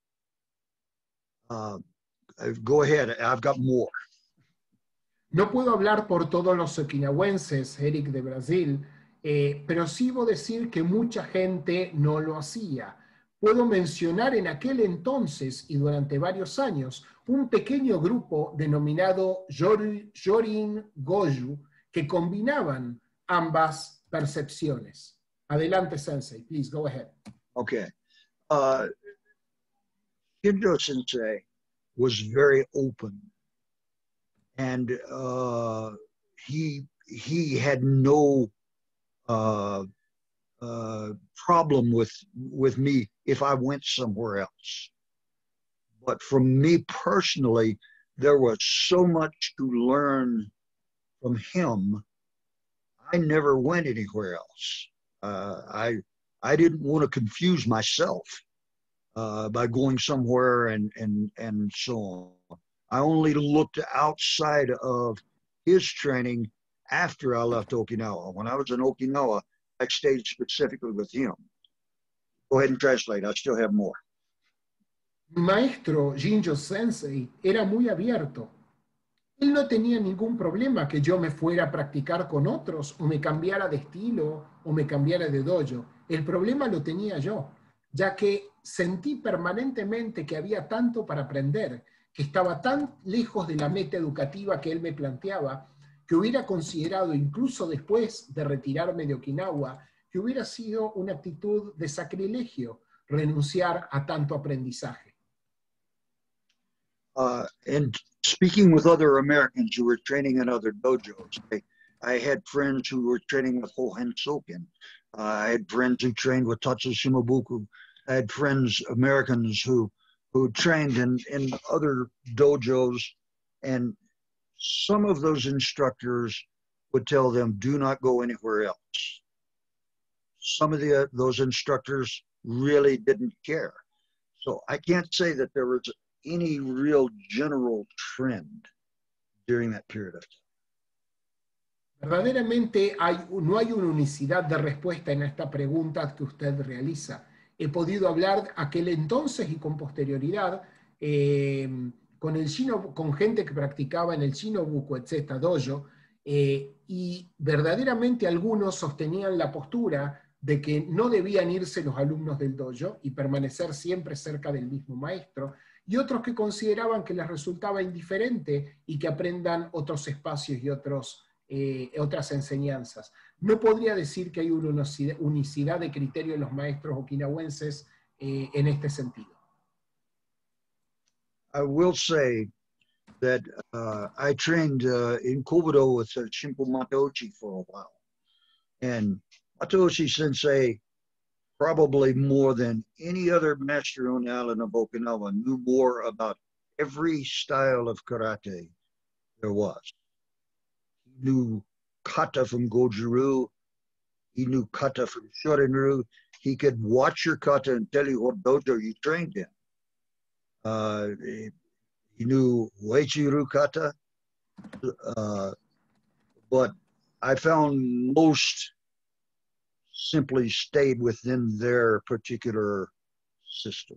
Uh, go ahead, I've got more. No puedo hablar por todos los okinawenses, Eric de Brasil, eh, pero sí voy a decir que mucha gente no lo hacía. Puedo mencionar en aquel entonces y durante varios años un pequeño grupo denominado Shorin Goju que combinaban ambas percepciones. Adelante, Sensei, please go ahead. Okay. Uh, Shinjo Sensei was very open, and uh, he he had no uh, uh, problem with with me if I went somewhere else. But from me personally, there was so much to learn from him. I never went anywhere else. Uh, I I didn't want to confuse myself uh, by going somewhere and and and so on. I only looked outside of his training after I left Okinawa. When I was in Okinawa, I stayed specifically with him. Go ahead and translate. I still have more. Mi maestro, Shinjo Sensei, era muy abierto. Él no tenía ningún problema que yo me fuera a practicar con otros, o me cambiara de estilo, o me cambiara de dojo. El problema lo tenía yo, ya que sentí permanentemente que había tanto para aprender, que estaba tan lejos de la meta educativa que él me planteaba, que hubiera considerado, incluso después de retirarme de Okinawa, que hubiera sido una actitud de sacrilegio renunciar a tanto aprendizaje. Uh, and speaking with other Americans who were training in other dojos, I, I had friends who were training with Hohen Soken. Uh, I had friends who trained with Tatsu Shimabuku. I had friends, Americans, who who trained in, in other dojos, and some of those instructors would tell them, do not go anywhere else. Some of the, uh, those instructors really didn't care. So I can't say that there was any real general trend during that period of time. Verdaderamente hay, no hay una unicidad de respuesta en esta pregunta que usted realiza. He podido hablar aquel entonces y con posterioridad eh, con, el Shino, con gente que practicaba en el Shinobuku, etcétera, dojo, eh, y verdaderamente algunos sostenían la postura de que no debían irse los alumnos del dojo y permanecer siempre cerca del mismo maestro, y otros que consideraban que les resultaba indiferente y que aprendan otros espacios y otros, eh, otras enseñanzas. No podría decir que hay una unicidad de criterio en los maestros okinawenses eh, en este sentido. I will say that uh, I trained uh, in Kobudo with uh, Shimpo Matochi for a while. And Matochi Sensei, probably more than any other master on the island of Okinawa, knew more about every style of karate there was. He knew kata from Goju-ryu. He knew kata from Shorin-ryu. He could watch your kata and tell you what dojo you trained in. Uh, he, he knew Uechi-ryu kata, uh, but I found most simply stayed within their particular system.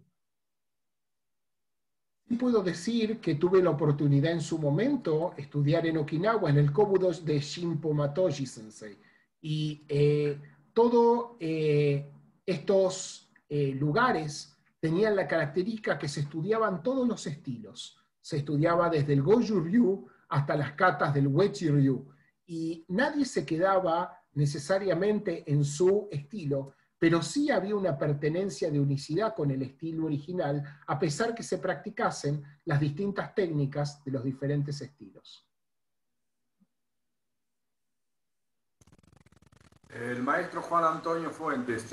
Y puedo decir que tuve la oportunidad en su momento estudiar en Okinawa, en el Kobudo de Shimpo Matoshi Sensei. Y eh, todos eh, estos eh, lugares tenían la característica que se estudiaban todos los estilos. Se estudiaba desde el Goju-ryu hasta las katas del Uechi-ryu. Y nadie se quedaba necesariamente en su estilo, pero sí había una pertenencia de unicidad con el estilo original, a pesar que se practicasen las distintas técnicas de los diferentes estilos. El maestro Juan Antonio Fuentes.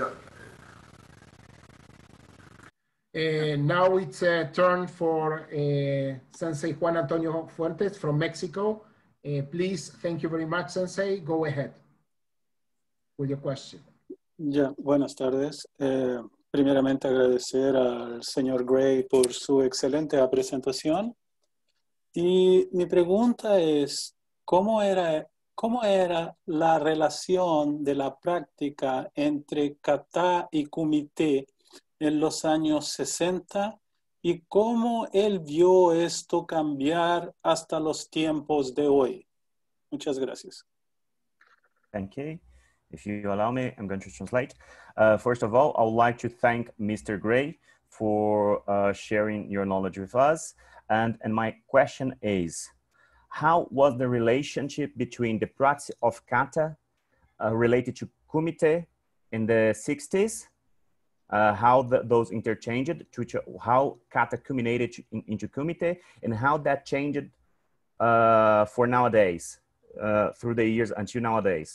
Uh, now it's a turn for uh, Sensei Juan Antonio Fuentes from Mexico. Uh, please, thank you very much, Sensei. Go ahead with your question. Ya, buenas tardes. Eh, primeramente agradecer al señor Gray por su excelente presentación. Y mi pregunta es, ¿cómo era, cómo era la relación de la práctica entre kata y kumite en los años sesenta y cómo él vio esto cambiar hasta los tiempos de hoy? Muchas gracias. Thank you. If you allow me, I'm going to translate. Uh, first of all, I would like to thank Mister Gray for uh, sharing your knowledge with us. And, and my question is, how was the relationship between the practice of kata uh, related to kumite in the sixties? Uh, how the, those interchanged, to, how kata culminated in, into kumite, and how that changed uh, for nowadays, uh, through the years until nowadays?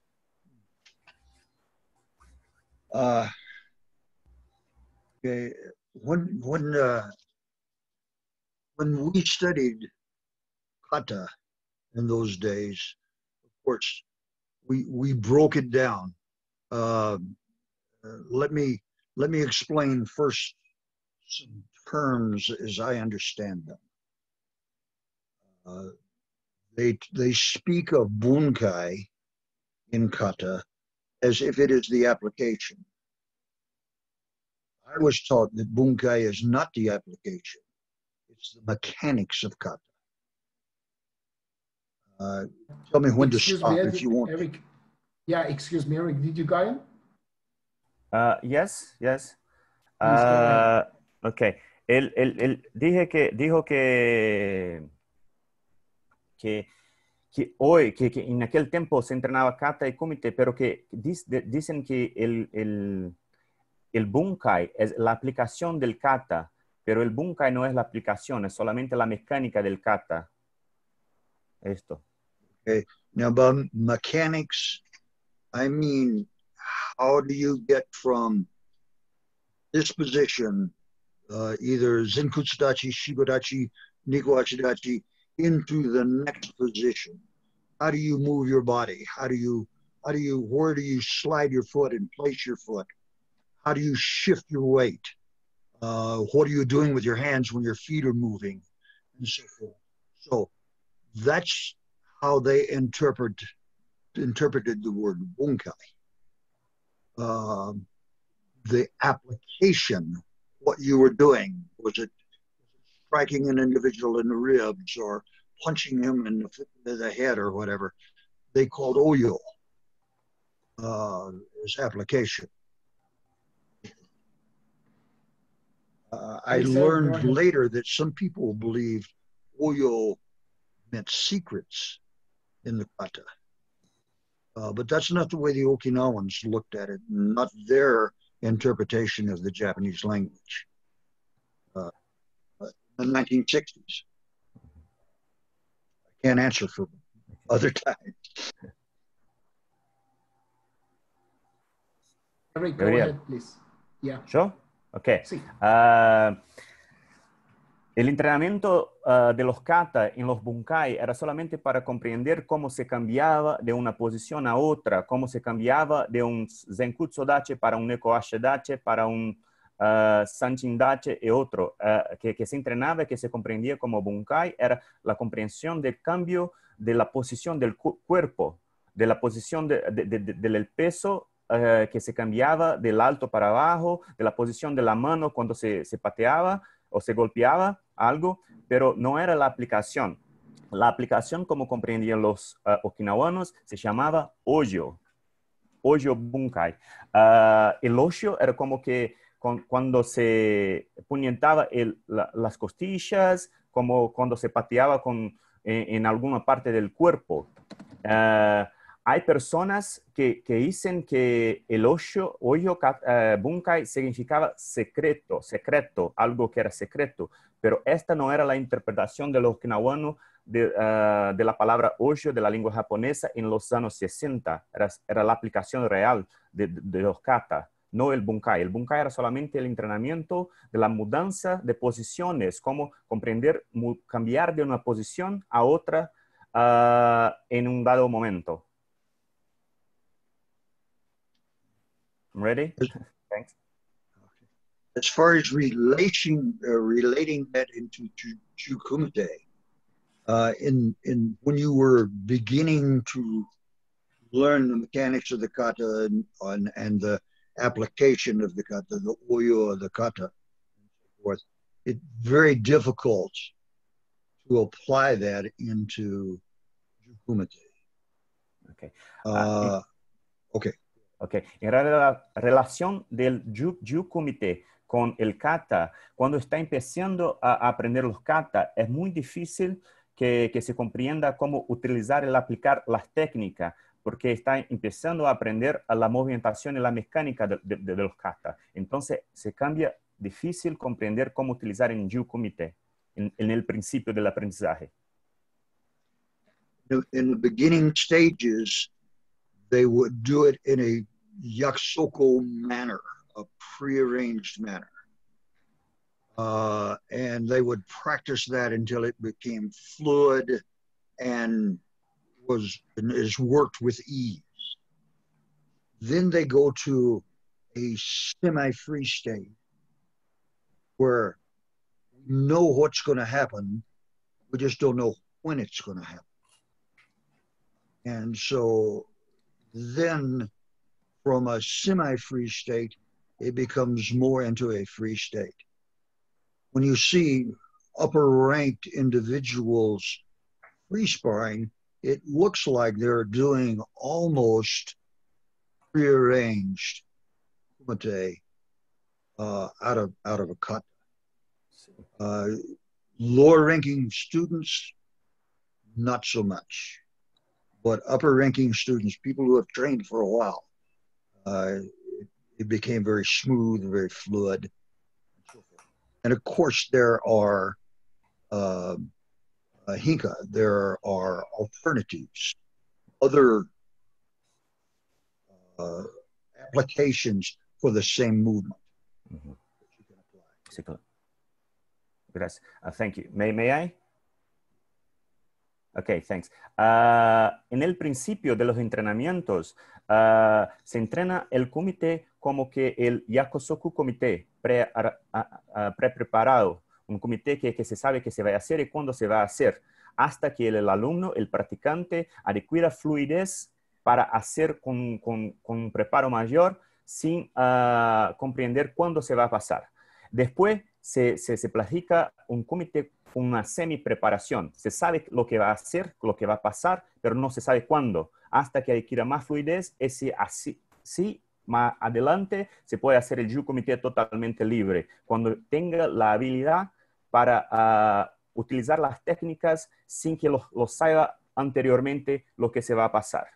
Uh, okay. When when uh, when we studied kata in those days, of course, we we broke it down. Uh, uh, let me let me explain first some terms as I understand them. Uh, they they speak of bunkai in kata as if it is the application. I was taught that bunkai is not the application. It's the mechanics of kata. Uh, tell me when excuse to stop me, if you want. Eric, yeah, excuse me, Eric, did you go in? Uh, yes, yes. Uh, ok. Él, él, él dije que, dijo que, que que hoy, que, que en aquel tiempo se entrenaba kata y kumite, pero que dis, de, dicen que el, el, el bunkai es la aplicación del kata, pero el bunkai no es la aplicación, es solamente la mecánica del kata. Esto. Okay. Now, by mechanics, I mean, how do you get from this position, uh, either Zenkutsudachi, Shigodachi, Nikuachidachi, into the next position? How do you move your body? How do you, how do you, where do you slide your foot and place your foot? How do you shift your weight? Uh, what are you doing with your hands when your feet are moving? And so forth. So that's how they interpret, interpreted the word bunkai. Uh, the application, what you were doing, was it striking an individual in the ribs or punching him in the, the head or whatever, they called oyo uh, as application. Uh, I learned later that some people believed Oyo meant secrets in the kata. Uh, but that's not the way the Okinawans looked at it, not their interpretation of the Japanese language. Uh, in the nineteen sixties. I can't answer for other times. Eric, go ahead, please. Yeah. ¿Yo? Ok. Sí. Uh, el entrenamiento uh, de los kata en los bunkai era solamente para comprender cómo se cambiaba de una posición a otra, cómo se cambiaba de un Zenkutsu Dache para un Neko Ashe Dache, para un uh, Sanchin Dache y otro. Uh, que, que se entrenaba y que se comprendía como bunkai era la comprensión del cambio de la posición del cu cuerpo, de la posición de, de, de, de, del peso uh, que se cambiaba del alto para abajo, de la posición de la mano cuando se, se pateaba o se golpeaba algo, pero no era la aplicación. La aplicación, como comprendían los uh, okinawanos, se llamaba Oyo, Oyo Bunkai. Uh, el Oyo era como que con, cuando se puñetaba el, la, las costillas, como cuando se pateaba con, en, en alguna parte del cuerpo. Uh, hay personas que, que dicen que el Oyo, Oyo uh, Bunkai significaba secreto, secreto, algo que era secreto, pero esta no era la interpretación de los okinawanos de, uh, de la palabra Oyo de la lengua japonesa en los años sesenta. Era, era la aplicación real de, de, de los kata, no el Bunkai. El Bunkai era solamente el entrenamiento de la mudanza de posiciones, como comprender, cambiar de una posición a otra uh, en un dado momento. Ready? Thanks. As far as relation, uh, relating that into Jukumite, uh, in in when you were beginning to learn the mechanics of the kata and, and, and the application of the kata, the oyo of the kata, and so forth, it's very difficult to apply that into Jukumite. Okay. Uh, uh, okay. Okay. En la relación del Jukumite con el kata, cuando está empezando a aprender los kata, es muy difícil que, que se comprenda cómo utilizar y aplicar las técnicas, porque está empezando a aprender a la movimentación y la mecánica de, de, de los kata. Entonces, se cambia difícil comprender cómo utilizar en Jukumite, en, en el principio del aprendizaje. In the beginning stages, they would do it in a yakusoko manner, a prearranged manner. Uh, and they would practice that until it became fluid and was and is worked with ease. Then they go to a semi-free state where we know what's going to happen, we just don't know when it's going to happen. And so then from a semi-free state, it becomes more into a free state. When you see upper-ranked individuals free sparring, it looks like they're doing almost prearranged kumite uh, out of out of a kata. Uh, lower-ranking students, not so much. But upper-ranking students, people who have trained for a while, uh, it, it became very smooth, very fluid. And of course, there are uh, uh, Hinka, there are alternatives, other uh, applications for the same movement. Mm-hmm. That you can apply. Gracias. Uh, thank you. May, may I? Ok, thanks. Uh, en el principio de los entrenamientos, uh, se entrena el kumite como que el yakusoku comité pre, uh, uh, pre preparado, un comité que, que se sabe que se va a hacer y cuándo se va a hacer, hasta que el, el alumno, el practicante, adquiera fluidez para hacer con, con, con un preparo mayor sin uh, comprender cuándo se va a pasar. Después se, se, se planifica un comité con una semi-preparación. Se sabe lo que va a hacer, lo que va a pasar, pero no se sabe cuándo. Hasta que adquiera más fluidez, y si así, sí más adelante se puede hacer el J-Comité totalmente libre, cuando tenga la habilidad para uh, utilizar las técnicas sin que lo, lo saiba anteriormente lo que se va a pasar.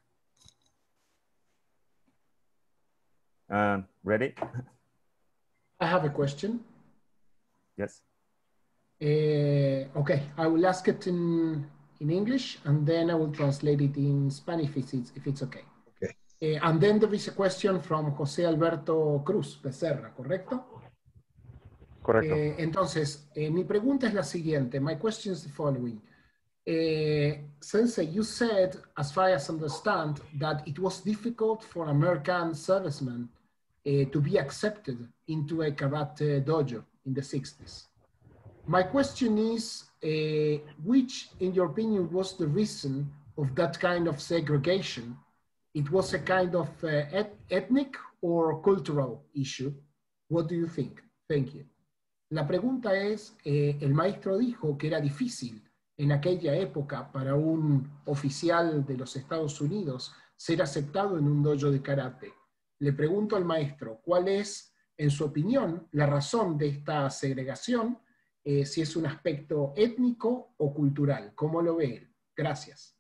Uh, ready? I have a question. Yes. Uh, okay, I will ask it in, in English and then I will translate it in Spanish if it's, if it's okay. Okay. Uh, and then there is a question from José Alberto Cruz Becerra, ¿correcto? Correcto. Eh, entonces, eh, mi pregunta es la siguiente. My question is the following. Uh, Sensei, you said, as far as I understand, that it was difficult for American servicemen uh, to be accepted into a karate dojo in the sixties. My question is, uh, which, in your opinion, was the reason of that kind of segregation? It was a kind of uh, et ethnic or cultural issue. What do you think? Thank you. La pregunta es, eh, el maestro dijo que era difícil en aquella época para un oficial de los Estados Unidos ser aceptado en un dojo de karate. Le pregunto al maestro, ¿cuál es, en su opinión, la razón de esta segregación? Eh, si es un aspecto étnico o cultural. ¿Cómo lo ve él? Gracias.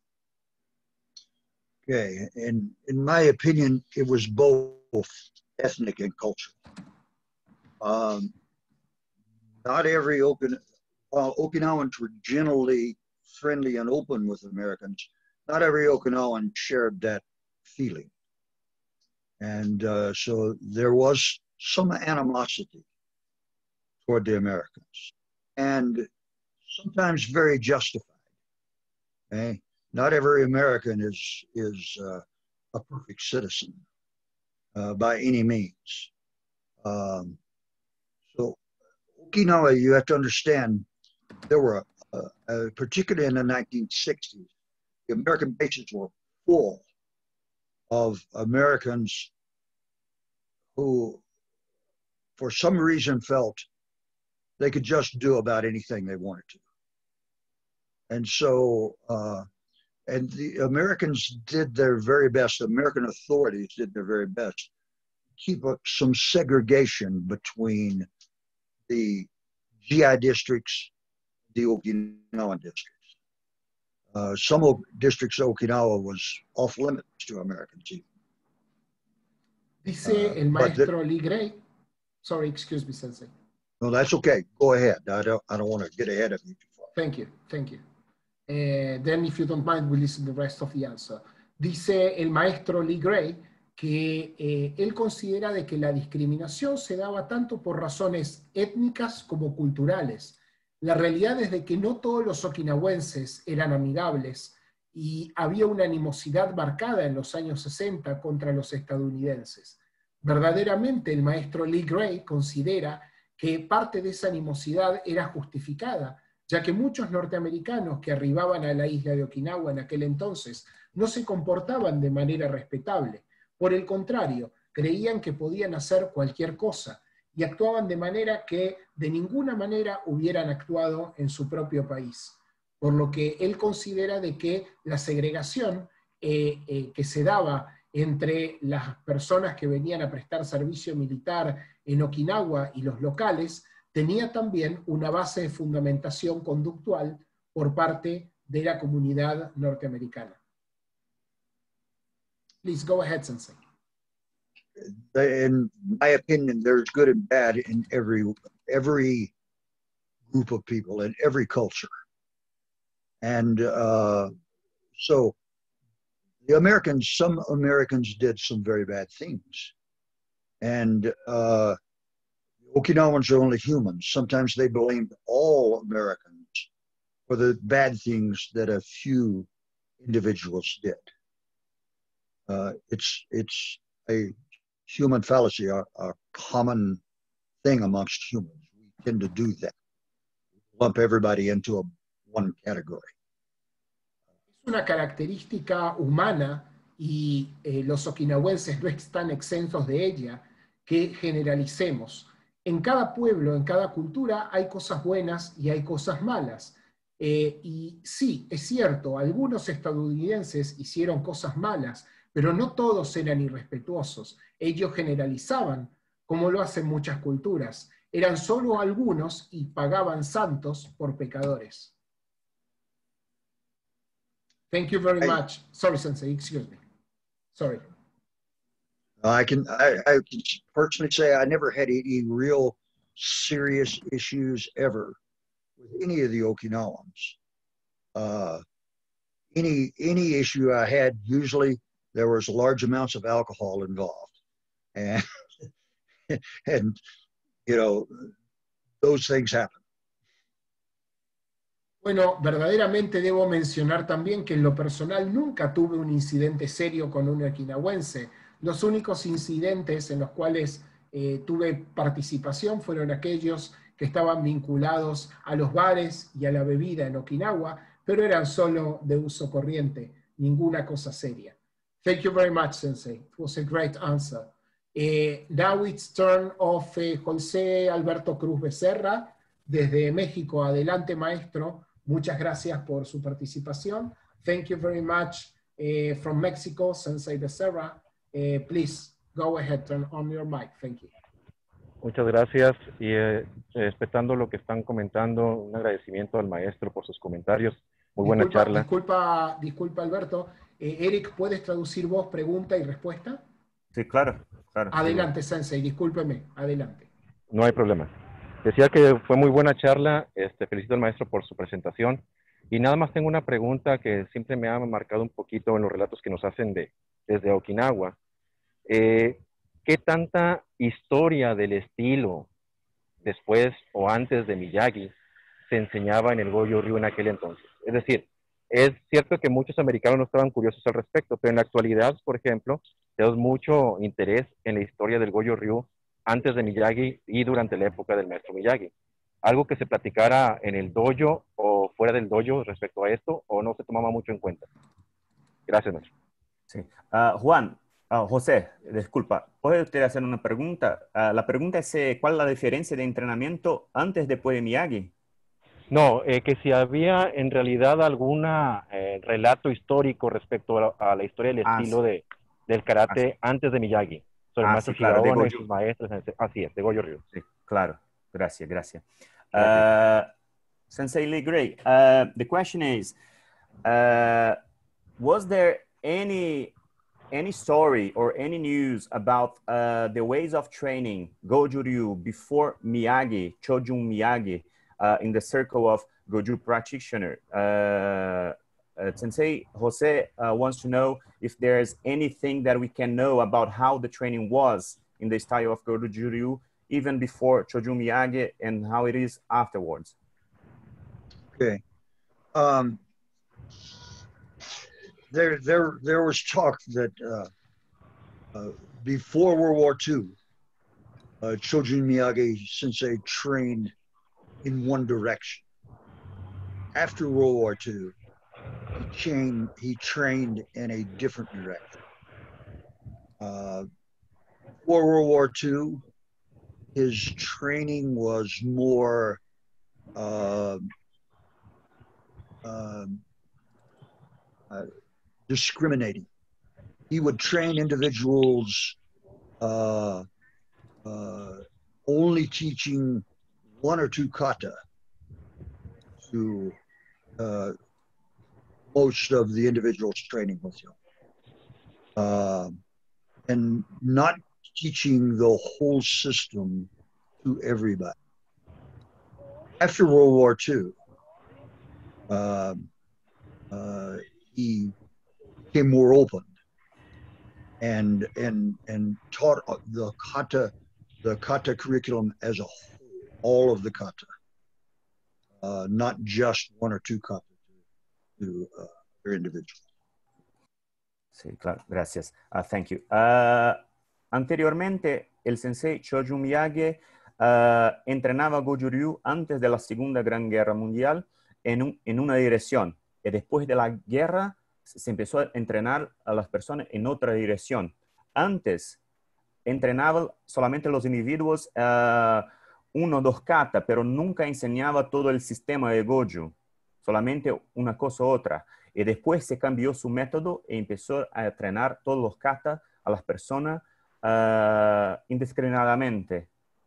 Okay, and in my opinion, it was both ethnic and cultural. Um, not every Okin while Okinawans were generally friendly and open with Americans, not every Okinawan shared that feeling. And uh, so there was some animosity toward the Americans, and sometimes very justified. Okay? Not every American is, is uh, a perfect citizen uh, by any means. Um, so Okinawa, you have to understand, there were, uh, uh, particularly in the nineteen sixties, the American bases were full of Americans who, for some reason, felt they could just do about anything they wanted to. And so, uh, and the Americans did their very best, American authorities did their very best to keep up some segregation between the G I districts, the Okinawan districts. Uh, some of districts of Okinawa was off limits to Americans even. Dice Uh, el but the- maestro Lee Gray. Sorry, excuse me, Sensei. No, that's okay. Go ahead. I don't, I don't want to get ahead of you too far. Thank you, thank you. Uh, then, if you don't mind, we'll listen to the rest of the answer. Dice el maestro Lee Gray que eh, él considera de que la discriminación se daba tanto por razones étnicas como culturales. La realidad es de que no todos los okinawenses eran amigables y había una animosidad marcada en los años sesenta contra los estadounidenses. Verdaderamente, el maestro Lee Gray considera que parte de esa animosidad era justificada, ya que muchos norteamericanos que arribaban a la isla de Okinawa en aquel entonces no se comportaban de manera respetable. Por el contrario, creían que podían hacer cualquier cosa y actuaban de manera que de ninguna manera hubieran actuado en su propio país. Por lo que él considera de que la segregación eh, eh, que se daba entre las personas que venían a prestar servicio militar en Okinawa y los locales tenía también una base de fundamentación conductual por parte de la comunidad norteamericana. Please go ahead, Sensei. In my opinion, there's good and bad in every every group of people, in every culture. And uh, so the Americans, some Americans did some very bad things. And uh, Okinawans are only humans. Sometimes they blamed all Americans for the bad things that a few individuals did. Uh, it's it's a human fallacy, a, a common thing amongst humans. We tend to do that. Lump everybody into a, one category. Es una característica humana y eh, los okinawenses no están exentos de ella, que generalicemos. En cada pueblo, en cada cultura, hay cosas buenas y hay cosas malas. Eh, y sí, es cierto, algunos estadounidenses hicieron cosas malas, Pero no todos eran irrespetuosos. Ellos generalizaban, como lo hacen muchas culturas. Eran solo algunos y pagaban santos por pecadores. Thank you very I, much. Sorry, Sensei, excuse me. Sorry. I can I, I can personally say I never had any real serious issues ever with any of the Okinawans. Uh, any any issue I had, usually there was large amounts of alcohol involved, and and you know those things happen. Bueno, verdaderamente debo mencionar también que en lo personal nunca tuve un incidente serio con un okinawense. Los únicos incidentes en los cuales eh, tuve participación fueron aquellos que estaban vinculados a los bares y a la bebida en Okinawa, pero eran solo de uso corriente, ninguna cosa seria. Thank you very much, Sensei. It was a great answer. Eh, now it's turn of eh, José Alberto Cruz Becerra, desde México. Adelante, maestro. Muchas gracias por su participación. Thank you very much uh, from Mexico, Sensei Becerra. Uh, please go ahead, turn on your mic. Thank you. Muchas gracias y eh, respetando lo que están comentando, un agradecimiento al maestro por sus comentarios. Muy buena disculpa, charla. Disculpa, disculpa Alberto. Eh, Eric, ¿puedes traducir vos pregunta y respuesta? Sí, claro. claro Adelante, sí. Sensei, discúlpeme. Adelante. No hay problema. Decía que fue muy buena charla, este, felicito al maestro por su presentación y nada más tengo una pregunta que siempre me ha marcado un poquito en los relatos que nos hacen de, desde Okinawa. Eh, ¿Qué tanta historia del estilo después o antes de Miyagi se enseñaba en el Goju-Ryu en aquel entonces? Es decir, es cierto que muchos americanos no estaban curiosos al respecto, pero en la actualidad, por ejemplo, tenemos mucho interés en la historia del Goju-Ryu antes de Miyagi y durante la época del maestro Miyagi. ¿Algo que se platicara en el dojo o fuera del dojo respecto a esto o no se tomaba mucho en cuenta? Gracias, maestro. Sí. Uh, Juan, uh, José, disculpa, ¿puede usted hacer una pregunta? Uh, la pregunta es eh, ¿cuál es la diferencia de entrenamiento antes y después de Miyagi? No, eh, que si había en realidad algún eh, relato histórico respecto a la, a la historia del ah, estilo sí. de, del karate ah, sí. antes de Miyagi. Sobre ah, el maestro sí, claro, Higaone, sus maestros, así es, de Goju-Ryu. Sí, claro. Gracias, gracias. gracias. Uh, Sensei Lee Gray, uh, the question is, uh, was there any any story or any news about uh, the ways of training Goju-Ryu before Miyagi, Chojun Miyagi, uh, in the circle of Goju practitioner? Uh, uh, Sensei Jose uh, wants to know if there's anything that we can know about how the training was in the style of Goju-Ryu even before Chojun Miyagi and how it is afterwards. Okay. Um, there, there, there was talk that uh, uh, before World War Two, uh, Chojun Miyagi Sensei trained in one direction. After World War Two, he trained, he trained in a different direction. Uh, before World War Two, his training was more uh, uh, uh, discriminating. He would train individuals uh, uh, only teaching one or two kata to uh, most of the individuals training with him, uh, and not teaching the whole system to everybody. After World War Two, uh, uh, he became more open and and and taught the kata, the kata curriculum as a whole, all of the kata, uh, not just one or two kata to, to uh, their individual. Sí, claro, gracias. Uh, thank you. Uh, anteriormente, el sensei Chojun Miyagi uh, entrenaba Goju-Ryu antes de la Segunda Gran Guerra Mundial en, un, en una dirección. Y después de la guerra se empezó a entrenar a las personas en otra dirección. Antes entrenaba solamente los individuos uh, uno o dos kata, pero nunca enseñaba todo el sistema de Goju. solamente una cosa u otra. Y después se cambió su método e empezó a entrenar todos los katas a las personas uh, indiscriminadamente.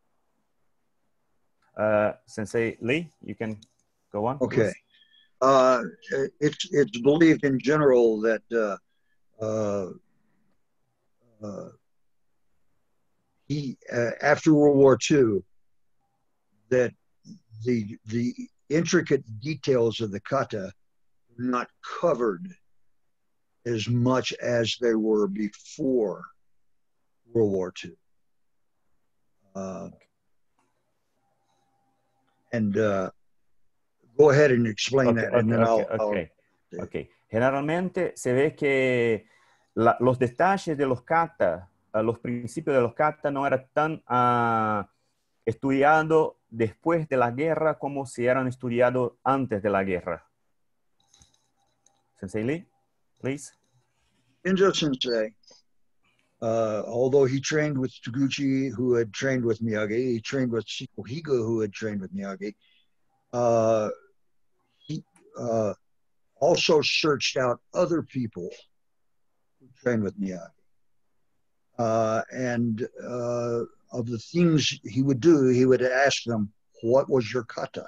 Uh, Sensei Lee, you can go on. Okay. Please. Uh, it's, it's believed in general that uh, uh, uh, he, uh, after World War Two, that the, the intricate details of the kata were not covered as much as they were before World War Two. Uh, and uh, go ahead and explain Okay, that, okay, and then okay, I'll, okay, I'll okay. Generalmente se ve que la, los detalles de los kata, uh, los principios de los kata no eran tan uh, estudiados después de la guerra como si eran estudiados antes de la guerra. Sensei Lee, please. Shinjo Sensei, uh, although he trained with Taguchi, who had trained with Miyagi, he trained with Shiko Higa, who had trained with Miyagi. Uh, he uh, also searched out other people who trained with Miyagi. Uh, and uh, of the things he would do, he would ask them, what was your kata?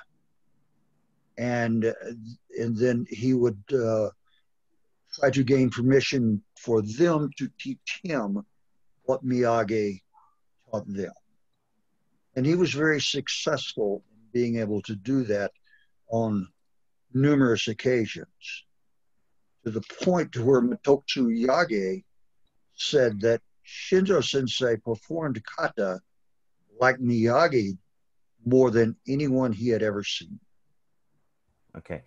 And, and then he would uh, try to gain permission for them to teach him what Miyagi taught them. And he was very successful in being able to do that on numerous occasions, to the point to where Mototsu Yage said that Shinjo Sensei performed kata like Miyagi more than anyone he had ever seen. Okay.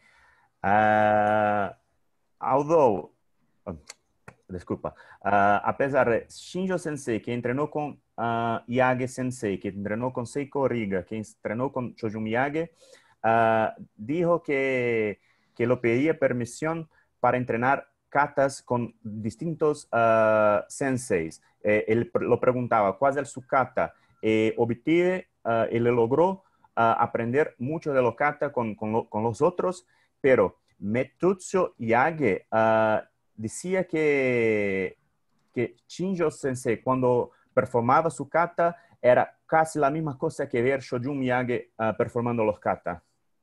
Uh, although, oh, disculpa, uh, a pesar de Shinjo Sensei, que entrenó con uh, Yage Sensei, que entrenó con Seiko Riga, que entrenó con Shojun Miyagi, uh, dijo que, que lo pedía permisión para entrenar katas con distintos uh, senseis. Eh, él lo preguntaba, ¿cuál es su kata? Eh, obtuve uh, y le logró uh, aprender mucho de los kata con, con, lo, con los otros, pero Mototsu Yage uh, decía que, que Shinjo Sensei, cuando performaba su kata, era casi la misma cosa que ver Shojun Miyagi uh, performando los kata.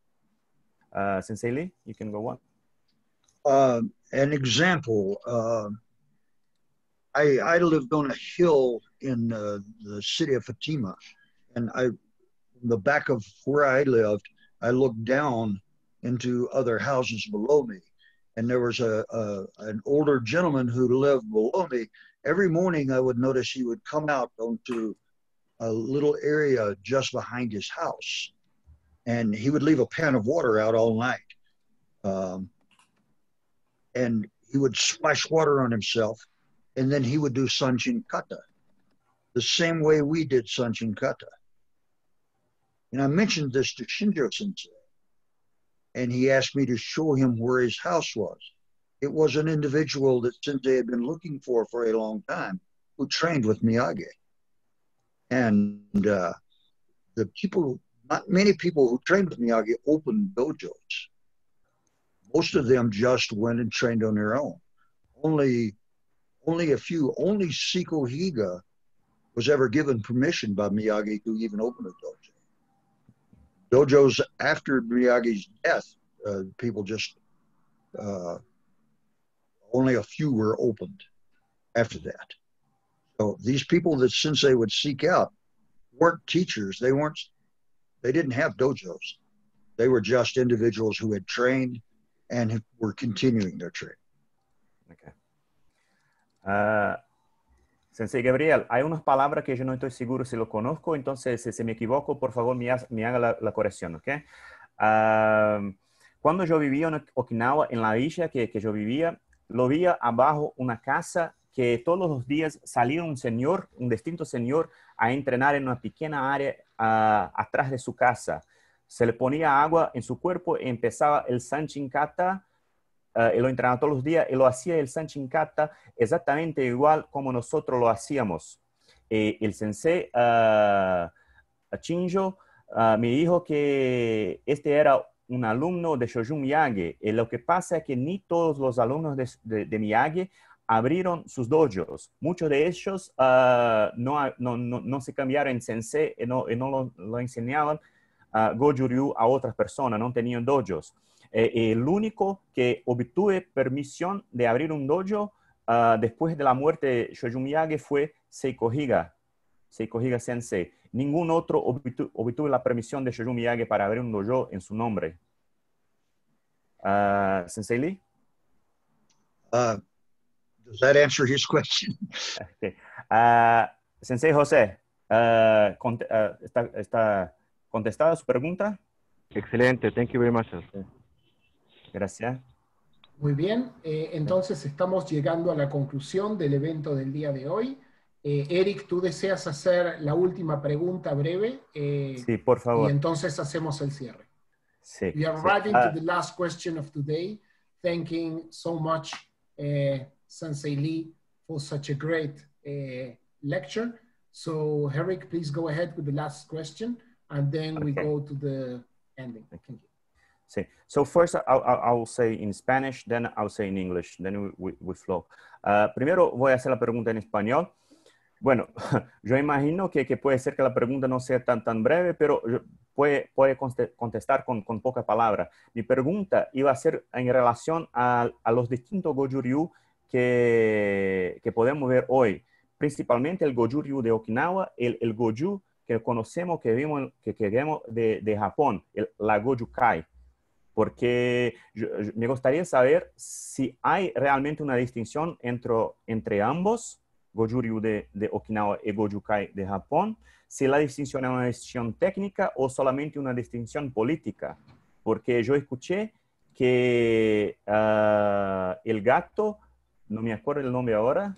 Uh, Sensei Lee, you can go on. Uh, an example, uh, I, I lived on a hill in uh, the city of Fatima, and I, in the back of where I lived, I looked down into other houses below me, and there was a, a an older gentleman who lived below me. Every morning I would notice he would come out onto a little area just behind his house, and he would leave a pan of water out all night. Um, and he would splash water on himself, and then he would do Sanchin Kata, the same way we did Sanchin Kata. And I mentioned this to Shinjo Sensei, and he asked me to show him where his house was. It was an individual that Sensei had been looking for for a long time, who trained with Miyagi. And uh, the people, not many people who trained with Miyagi opened dojos. Most of them just went and trained on their own. Only, only a few, only Seiko Higa was ever given permission by Miyagi to even open a dojo. Dojos after Miyagi's death, uh, people just, uh, only a few were opened after that. So these people that Sensei would seek out weren't teachers. They weren't, they didn't have dojos. They were just individuals who had trained and were continuing their training. Okay. Uh, Sensei Gabriel, hay unas palabras que yo no estoy seguro si lo conozco, entonces si, si me equivoco, por favor me, ha, me haga la, la corrección, ¿ok? Uh, cuando yo vivía en Okinawa, en la isla que, que yo vivía, lo vi abajo una casa que todos los días salía un señor, un distinto señor, a entrenar en una pequeña área uh, atrás de su casa. Se le ponía agua en su cuerpo y empezaba el Sanchin Kata, uh, y lo entrenaba todos los días, y lo hacía el Sanchin Kata exactamente igual como nosotros lo hacíamos. Y el sensei uh, Shinjo uh, me dijo que este era un alumno de Shoju Miyagi. Y lo que pasa es que ni todos los alumnos de, de, de Miyagi abrieron sus dojos. Muchos de ellos uh, no, no, no, no se cambiaron en sensei y no, y no lo, lo enseñaban uh, Goju-ryu a otras personas, no tenían dojos. Eh, el único que obtuve permisión de abrir un dojo uh, después de la muerte de Shoju Miyagi fue Seiko Higa, Seiko Higa Sensei. Ningún otro obtuvo, obtuvo la permisión de Shoju Miyagi para abrir un dojo en su nombre. Uh, Sensei Lee? Uh, does that answer his question? Okay. Uh, Sensei José, uh, cont uh, ¿está, ¿está contestada su pregunta? Excelente, thank you very much. Gracias. Muy bien, eh, entonces estamos llegando a la conclusión del evento del día de hoy. Eh, Eric, ¿tú deseas hacer la última pregunta breve? Eh, sí, por favor. Y entonces hacemos el cierre. Sí. We are sí. arriving Uh, to the last question of today. Thanking so much uh, Sensei Lee for such a great uh, lecture. So Eric, please go ahead with the last question, and then we okay. go to the ending. Thank you. Sí. So first I'll, I'll say in Spanish, then I'll say in English, then we, we flow. Uh, primero voy a hacer la pregunta en español. Bueno, yo imagino que, que puede ser que la pregunta no sea tan, tan breve, pero puede, puede contestar con, con pocas palabras. Mi pregunta iba a ser en relación a, a los distintos Goju-ryu que, que podemos ver hoy. Principalmente el Goju-ryu de Okinawa, el, el Goju que conocemos, que vimos, que, que vemos de, de Japón, el, la Goju-kai. Porque yo, yo, me gustaría saber si hay realmente una distinción entre, entre ambos, Goju-ryu de, de Okinawa y Goju-kai de Japón, si la distinción es una distinción técnica o solamente una distinción política. Porque yo escuché que uh, el gato, no me acuerdo el nombre ahora,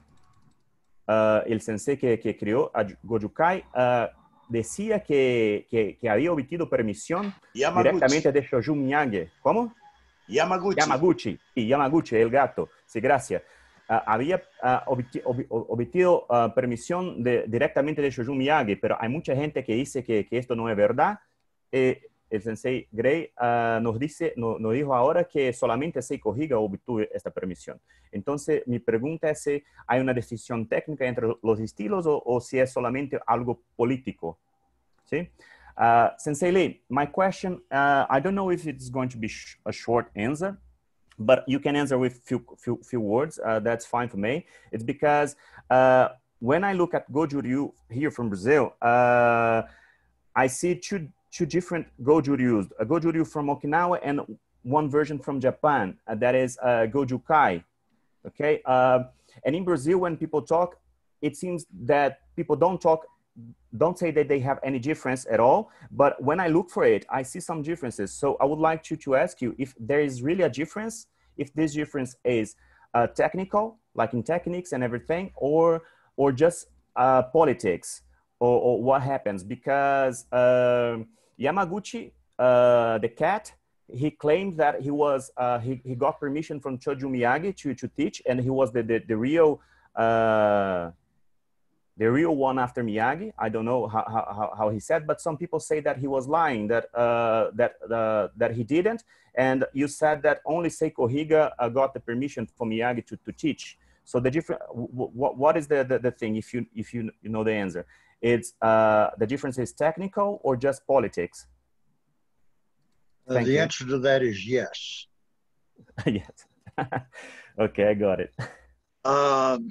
uh, el sensei que, que creó a Goju-kai, uh, decía que, que, que había obtenido permisión Yamaguchi. Directamente de Shoju Miyagi. ¿Cómo? Yamaguchi. Yamaguchi, sí, Yamaguchi, el gato. Sí, gracias. Uh, había uh, obtenido uh, permisión de, directamente de Shoju Miyagi, pero hay mucha gente que dice que, que esto no es verdad. Eh, el sensei Gray uh, nos, dice, no, nos dijo ahora que solamente Seiko Higa obtuvo esta permisión. Entonces, mi pregunta es si hay una decisión técnica entre los estilos o, o si es solamente algo político. ¿Sí? Uh, Sensei Lee, my question, uh, I don't know if it's going to be sh a short answer, but you can answer with few, few, few words. Uh, that's fine for me. It's because uh, when I look at Goju-ryu here from Brazil, uh, I see two two different Goju-ryus, a Goju-ryu from Okinawa and one version from Japan, uh, that is uh, Goju-kai, okay? Uh, and in Brazil, when people talk, it seems that people don't talk, don't say that they have any difference at all, but when I look for it, I see some differences. So I would like to, to ask you if there is really a difference, if this difference is uh, technical, like in techniques and everything, or, or just uh, politics, or, or what happens, because uh, Yamaguchi, uh, the cat, he claimed that he was uh, he, he got permission from Shoju Miyagi to, to teach, and he was the the, the real uh, the real one after Miyagi. I don't know how, how, how he said, but some people say that he was lying, that uh, that uh, that he didn't. And you said that only Seiko Higa uh, got the permission from Miyagi to, to teach. So the different what what is the, the the thing, if you if you you know the answer? It's uh, the difference is technical or just politics? Uh, the you. answer to that is yes. Yes. Okay, I got it. Um,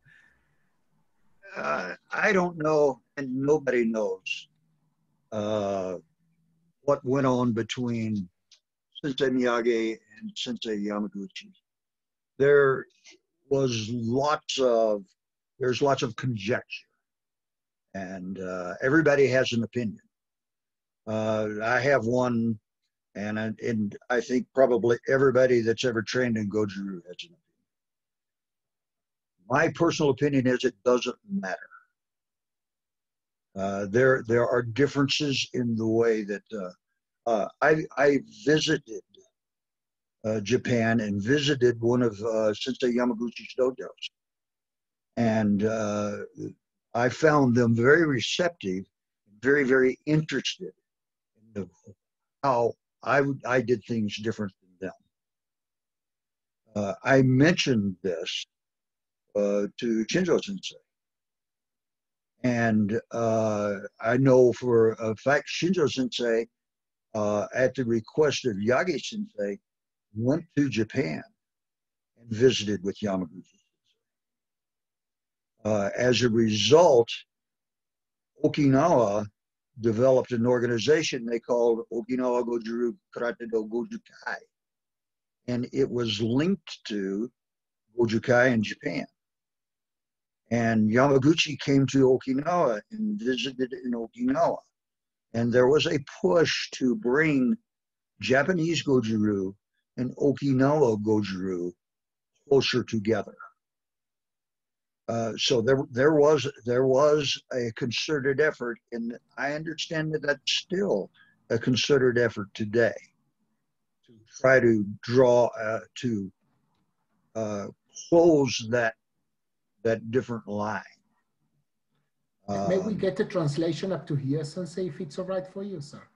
uh, I don't know, and nobody knows uh, what went on between Sensei Miyagi and Sensei Yamaguchi. There was lots of, there's lots of conjecture. And uh, everybody has an opinion. Uh, I have one, and I, and I think probably everybody that's ever trained in Goju-ryu has an opinion. My personal opinion is it doesn't matter. Uh, there, there are differences in the way that uh, uh, I, I visited uh, Japan and visited one of uh, Sensei Yamaguchi's dojos, and uh, I found them very receptive, very, very interested in the, how I, I did things different than them. Uh, I mentioned this uh, to Shinjo Sensei. And uh, I know for a fact Shinjo Sensei, uh, at the request of Yagi Sensei, went to Japan and visited with Yamaguchi Sensei. Uh, as a result, Okinawa developed an organization they called Okinawa Goju Karate Do Gojukai. And it was linked to Gojukai in Japan. And Yamaguchi came to Okinawa and visited in Okinawa. And there was a push to bring Japanese Goju-ryu and Okinawa Goju-ryu closer together. Uh, so there, there was there was a concerted effort, and I understand that that's still a concerted effort today to try to draw uh, to uh, close that that different line. Um, May we get the translation up to here, Sensei, if it's all right for you, sir?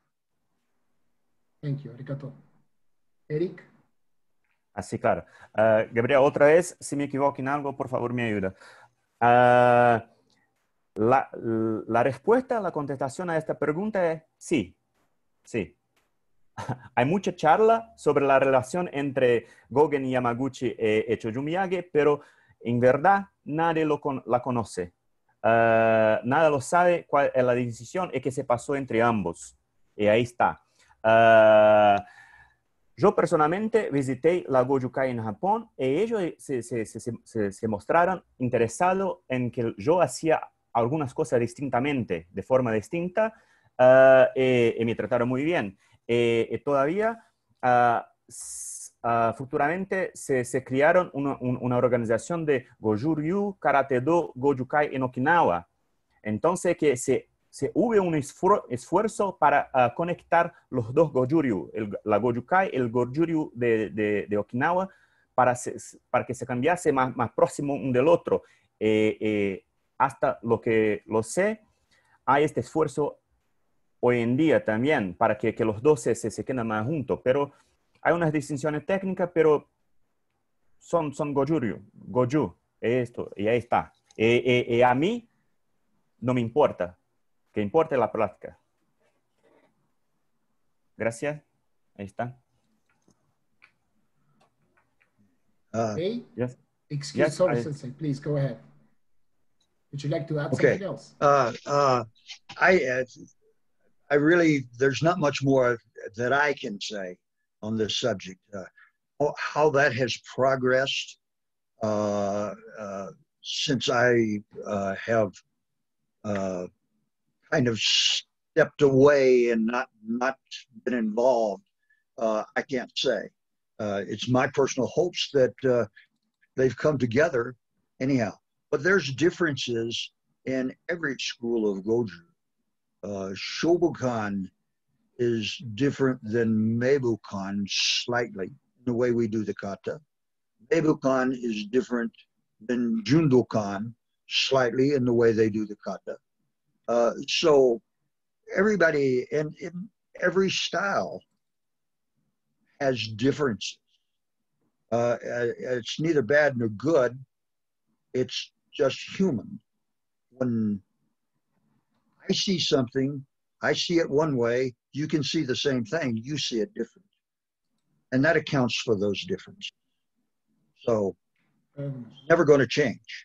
Thank you, arigato. Eric? Así, claro. Uh, Gabriel, otra vez, si me equivoco en algo, por favor, me ayuda. Uh, la, la respuesta, la contestación a esta pregunta es sí, sí. Hay mucha charla sobre la relación entre Gogen y Yamaguchi e, e Choju Miyagi, pero en verdad nadie lo con, la conoce. Uh, nada lo sabe cuál es la decisión y que se pasó entre ambos. Y ahí está. Uh, yo personalmente visité la Gojukai en Japón y ellos se, se, se, se, se mostraron interesados en que yo hacía algunas cosas distintamente, de forma distinta, uh, y, y me trataron muy bien. Y, y todavía, uh, uh, futuramente, se, se crearon una, una organización de Goju-ryu, Karate-do, Gojukai en Okinawa. Entonces, que se, se hubo un esfuerzo para uh, conectar los dos Goju-ryu, el, la Gojukai y el Goju-ryu de, de, de Okinawa, para, se, para que se cambiase más, más próximo un del otro. Eh, eh, hasta lo que lo sé, hay este esfuerzo hoy en día también para que, que los dos se, se, se queden más juntos, pero hay unas distinciones técnicas, pero son, son Goju-ryu, Goju, esto, y ahí está. Y, y, y a mí no me importa, que importe la práctica. Gracias, ahí está. Uh, Hey, yes. excuse, Yes, sorry, I, Sensei, please go ahead. Would you like to add okay. something else? Uh, uh, I, uh, I really, there's not much more that I can say on this subject. Uh, how that has progressed uh, uh, since I uh, have uh, kind of stepped away and not not been involved, uh, I can't say. Uh, it's my personal hopes that uh, they've come together anyhow. But there's differences in every school of Goju. Uh, Shobukan is different than Meibukan slightly in the way we do the kata. Meibukan is different than Jundokan slightly in the way they do the kata. Uh, so everybody in, in every style has differences. Uh, it's neither bad nor good. It's just human. When I see something, I see it one way, you can see the same thing, you see it different. And that accounts for those differences. So, Um, never going to change.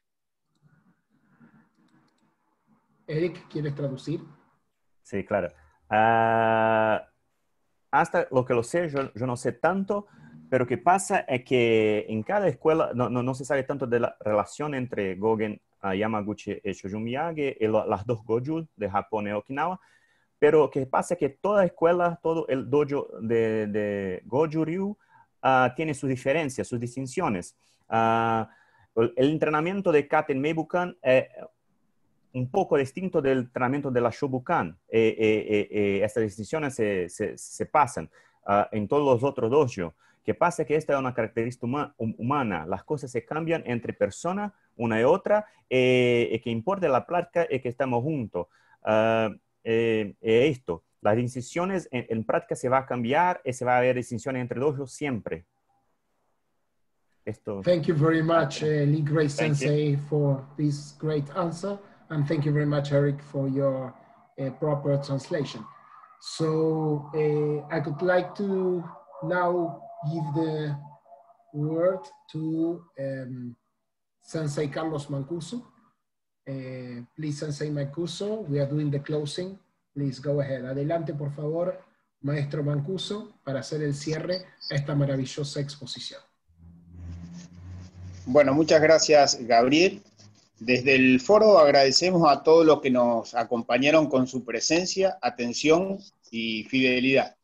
Eric, ¿quieres traducir? Sí, claro. Uh, hasta lo que lo sé, yo, yo no sé tanto, pero que pasa es que en cada escuela no, no, no se sabe tanto de la relación entre Gogen, uh, Yamaguchi y Choju Miyagi y lo, las dos Goju de Japón y Okinawa, pero que pasa es que toda escuela, todo el dojo de, de Goju-ryu uh, tiene sus diferencias, sus distinciones. Uh, el, el entrenamiento de kata en Meibukan es un poco distinto del entrenamiento de la Shobukan. Eh, eh, eh, estas distinciones se, se, se pasan uh, en todos los otros dojos. Que pasa que esta es una característica huma, humana. Las cosas se cambian entre personas, una y otra, eh, y que importa la práctica es que estamos juntos. Uh, eh, eh, esto. las distinciones en, en práctica se va a cambiar y se va a ver distinciones entre dojos siempre. Esto. Thank you very much, uh, Lee Gray Sensei, for this great answer. And thank you very much, Eric, for your uh, proper translation. So uh, I would like to now give the word to um, Sensei Carlos Mancuso. Uh, please, Sensei Mancuso, we are doing the closing. Please go ahead. Adelante, por favor, Maestro Mancuso, para hacer el cierre a esta maravillosa exposición. Bueno, muchas gracias, Gabriel. Desde el foro agradecemos a todos los que nos acompañaron con su presencia, atención y fidelidad.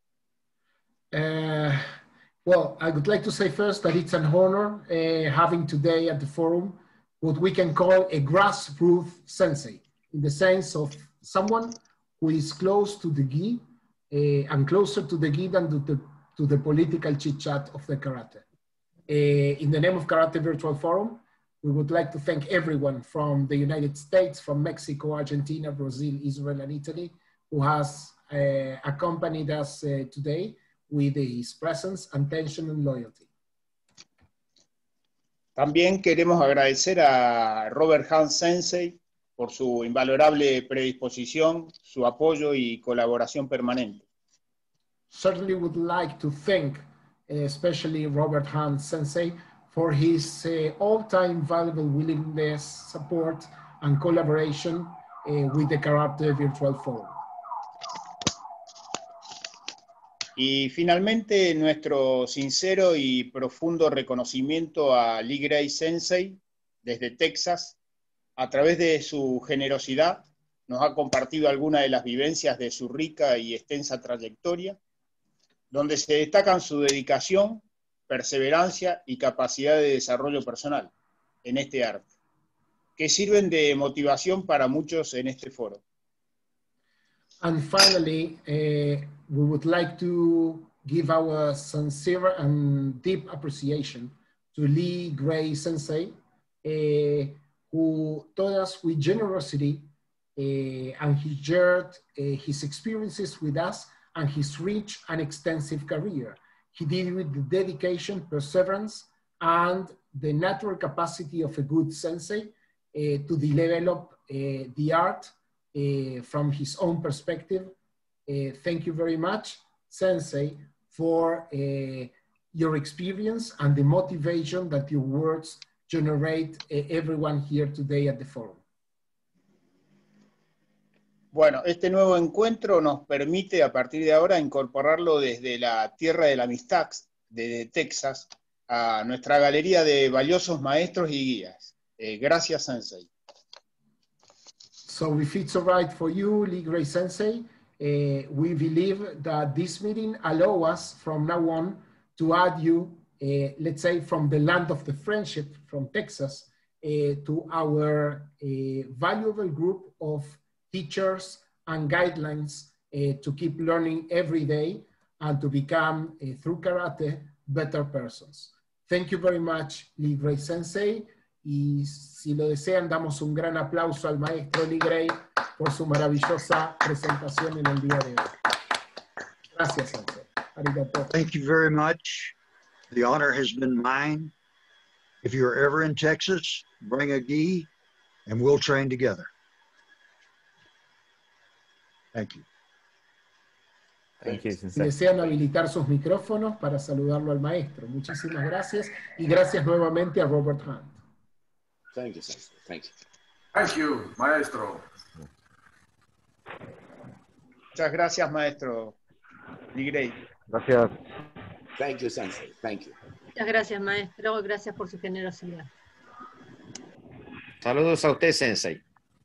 Uh, well, I would like to say first that it's an honor uh, having today at the forum what we can call a grassroots sensei, in the sense of someone who is close to the gi uh, and closer to the gi than to the, to the political chit-chat of the karate. Uh, in the name of Karate Virtual Forum, we would like to thank everyone from the United States, from Mexico, Argentina, Brazil, Israel, and Italy, who has uh, accompanied us uh, today with his presence, attention, and loyalty. También queremos agradecer a Robert Hahn Sensei por su invalorable predisposición, su apoyo y colaboración permanente. Certainly would like to thank especially Robert Hahn Sensei for his uh, all-time valuable willingness, support, and collaboration uh, with the Karate Virtual Forum. Y finalmente, nuestro sincero y profundo reconocimiento a Lee Gray Sensei desde Texas. A través de su generosidad, nos ha compartido algunas de las vivencias de su rica y extensa trayectoria, donde se destacan su dedicación, perseverancia y capacidad de desarrollo personal en este arte, que sirven de motivación para muchos en este foro. And finally, uh, we would like to give our sincere and deep appreciation to Lee Gray Sensei, uh, who taught us with generosity uh, and he shared uh, his experiences with us and his rich and extensive career. He did it with the dedication, perseverance, and the natural capacity of a good sensei uh, to develop uh, the art uh, from his own perspective. Uh, thank you very much, Sensei, for uh, your experience and the motivation that your words generate uh, everyone here today at the forum. Bueno, este nuevo encuentro nos permite a partir de ahora incorporarlo desde la tierra de la amistad, desde Texas, a nuestra galería de valiosos maestros y guías. Eh, gracias, Sensei. So if it's all right for you, Lee Gray Sensei, uh, we believe that this meeting allows us from now on to add you, uh, let's say, from the land of the friendship, from Texas, uh, to our uh, valuable group of teachers and guidelines uh, to keep learning every day and to become, uh, through karate, better persons. Thank you very much, Lee Gray Sensei. Y si lo desean, damos un gran aplauso al maestro Lee Gray por su maravillosa presentación en el día de hoy. Gracias, Sensei. Arigato. Thank you very much. The honor has been mine. If you're ever in Texas, bring a gi and we'll train together. Thank you. Thank you, Si Sensei. desean habilitar sus micrófonos para saludarlo al maestro. Muchísimas gracias y gracias nuevamente a Robert Hunt. Thank you, Sensei. Thank you. Thank you, maestro. Muchas gracias, maestro Lee Gray. Gracias. Thank you, Sensei. Thank you. Muchas gracias, maestro. Gracias por su generosidad. Saludos a usted, Sensei.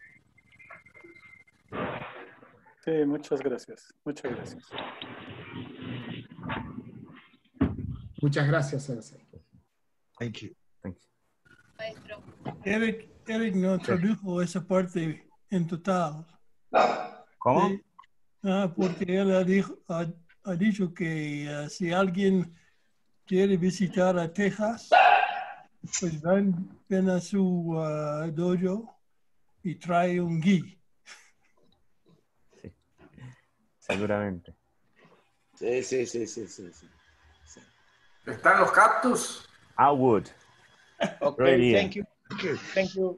Sí, muchas gracias. Muchas gracias. Muchas gracias, Sensei. Thank you. Thank you. Maestro. Eric, Eric no tradujo esa parte en total. ¿Cómo? Sí. Ah, porque él ha, dijo, ha, ha dicho que uh, si alguien quiere visitar a Texas, pues ven, ven a su uh, dojo y trae un gi. Seguramente. Sí, sí, sí, sí, sí, sí. sí. ¿Están los cactus? I would. Okay, Right here. thank you. Thank you.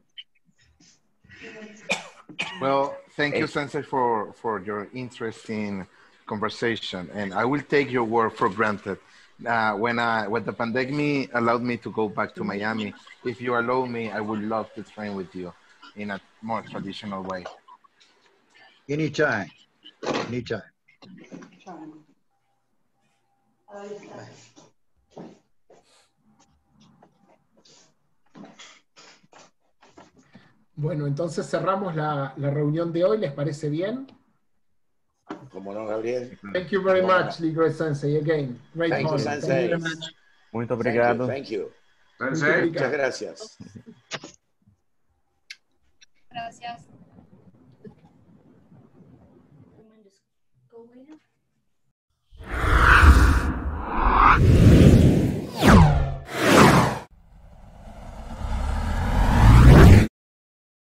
Well, thank you, Hey. Sensei, for, for your interesting conversation. And I will take your word for granted. Uh, when, I, when the pandemic allowed me to go back to Miami, if you allow me, I would love to train with you in a more traditional way. Anytime, anytime. Bueno, entonces cerramos la, la reunión de hoy. ¿Les parece bien? Como no, Gabriel. Thank you very Como no. much, Lee Great Sensei. Again, great Thank you, honor. Thank you Sensei. very much. Muito Thank you, obrigado. thank you. Muito Sensei. Muchas obrigado. gracias. Gracias.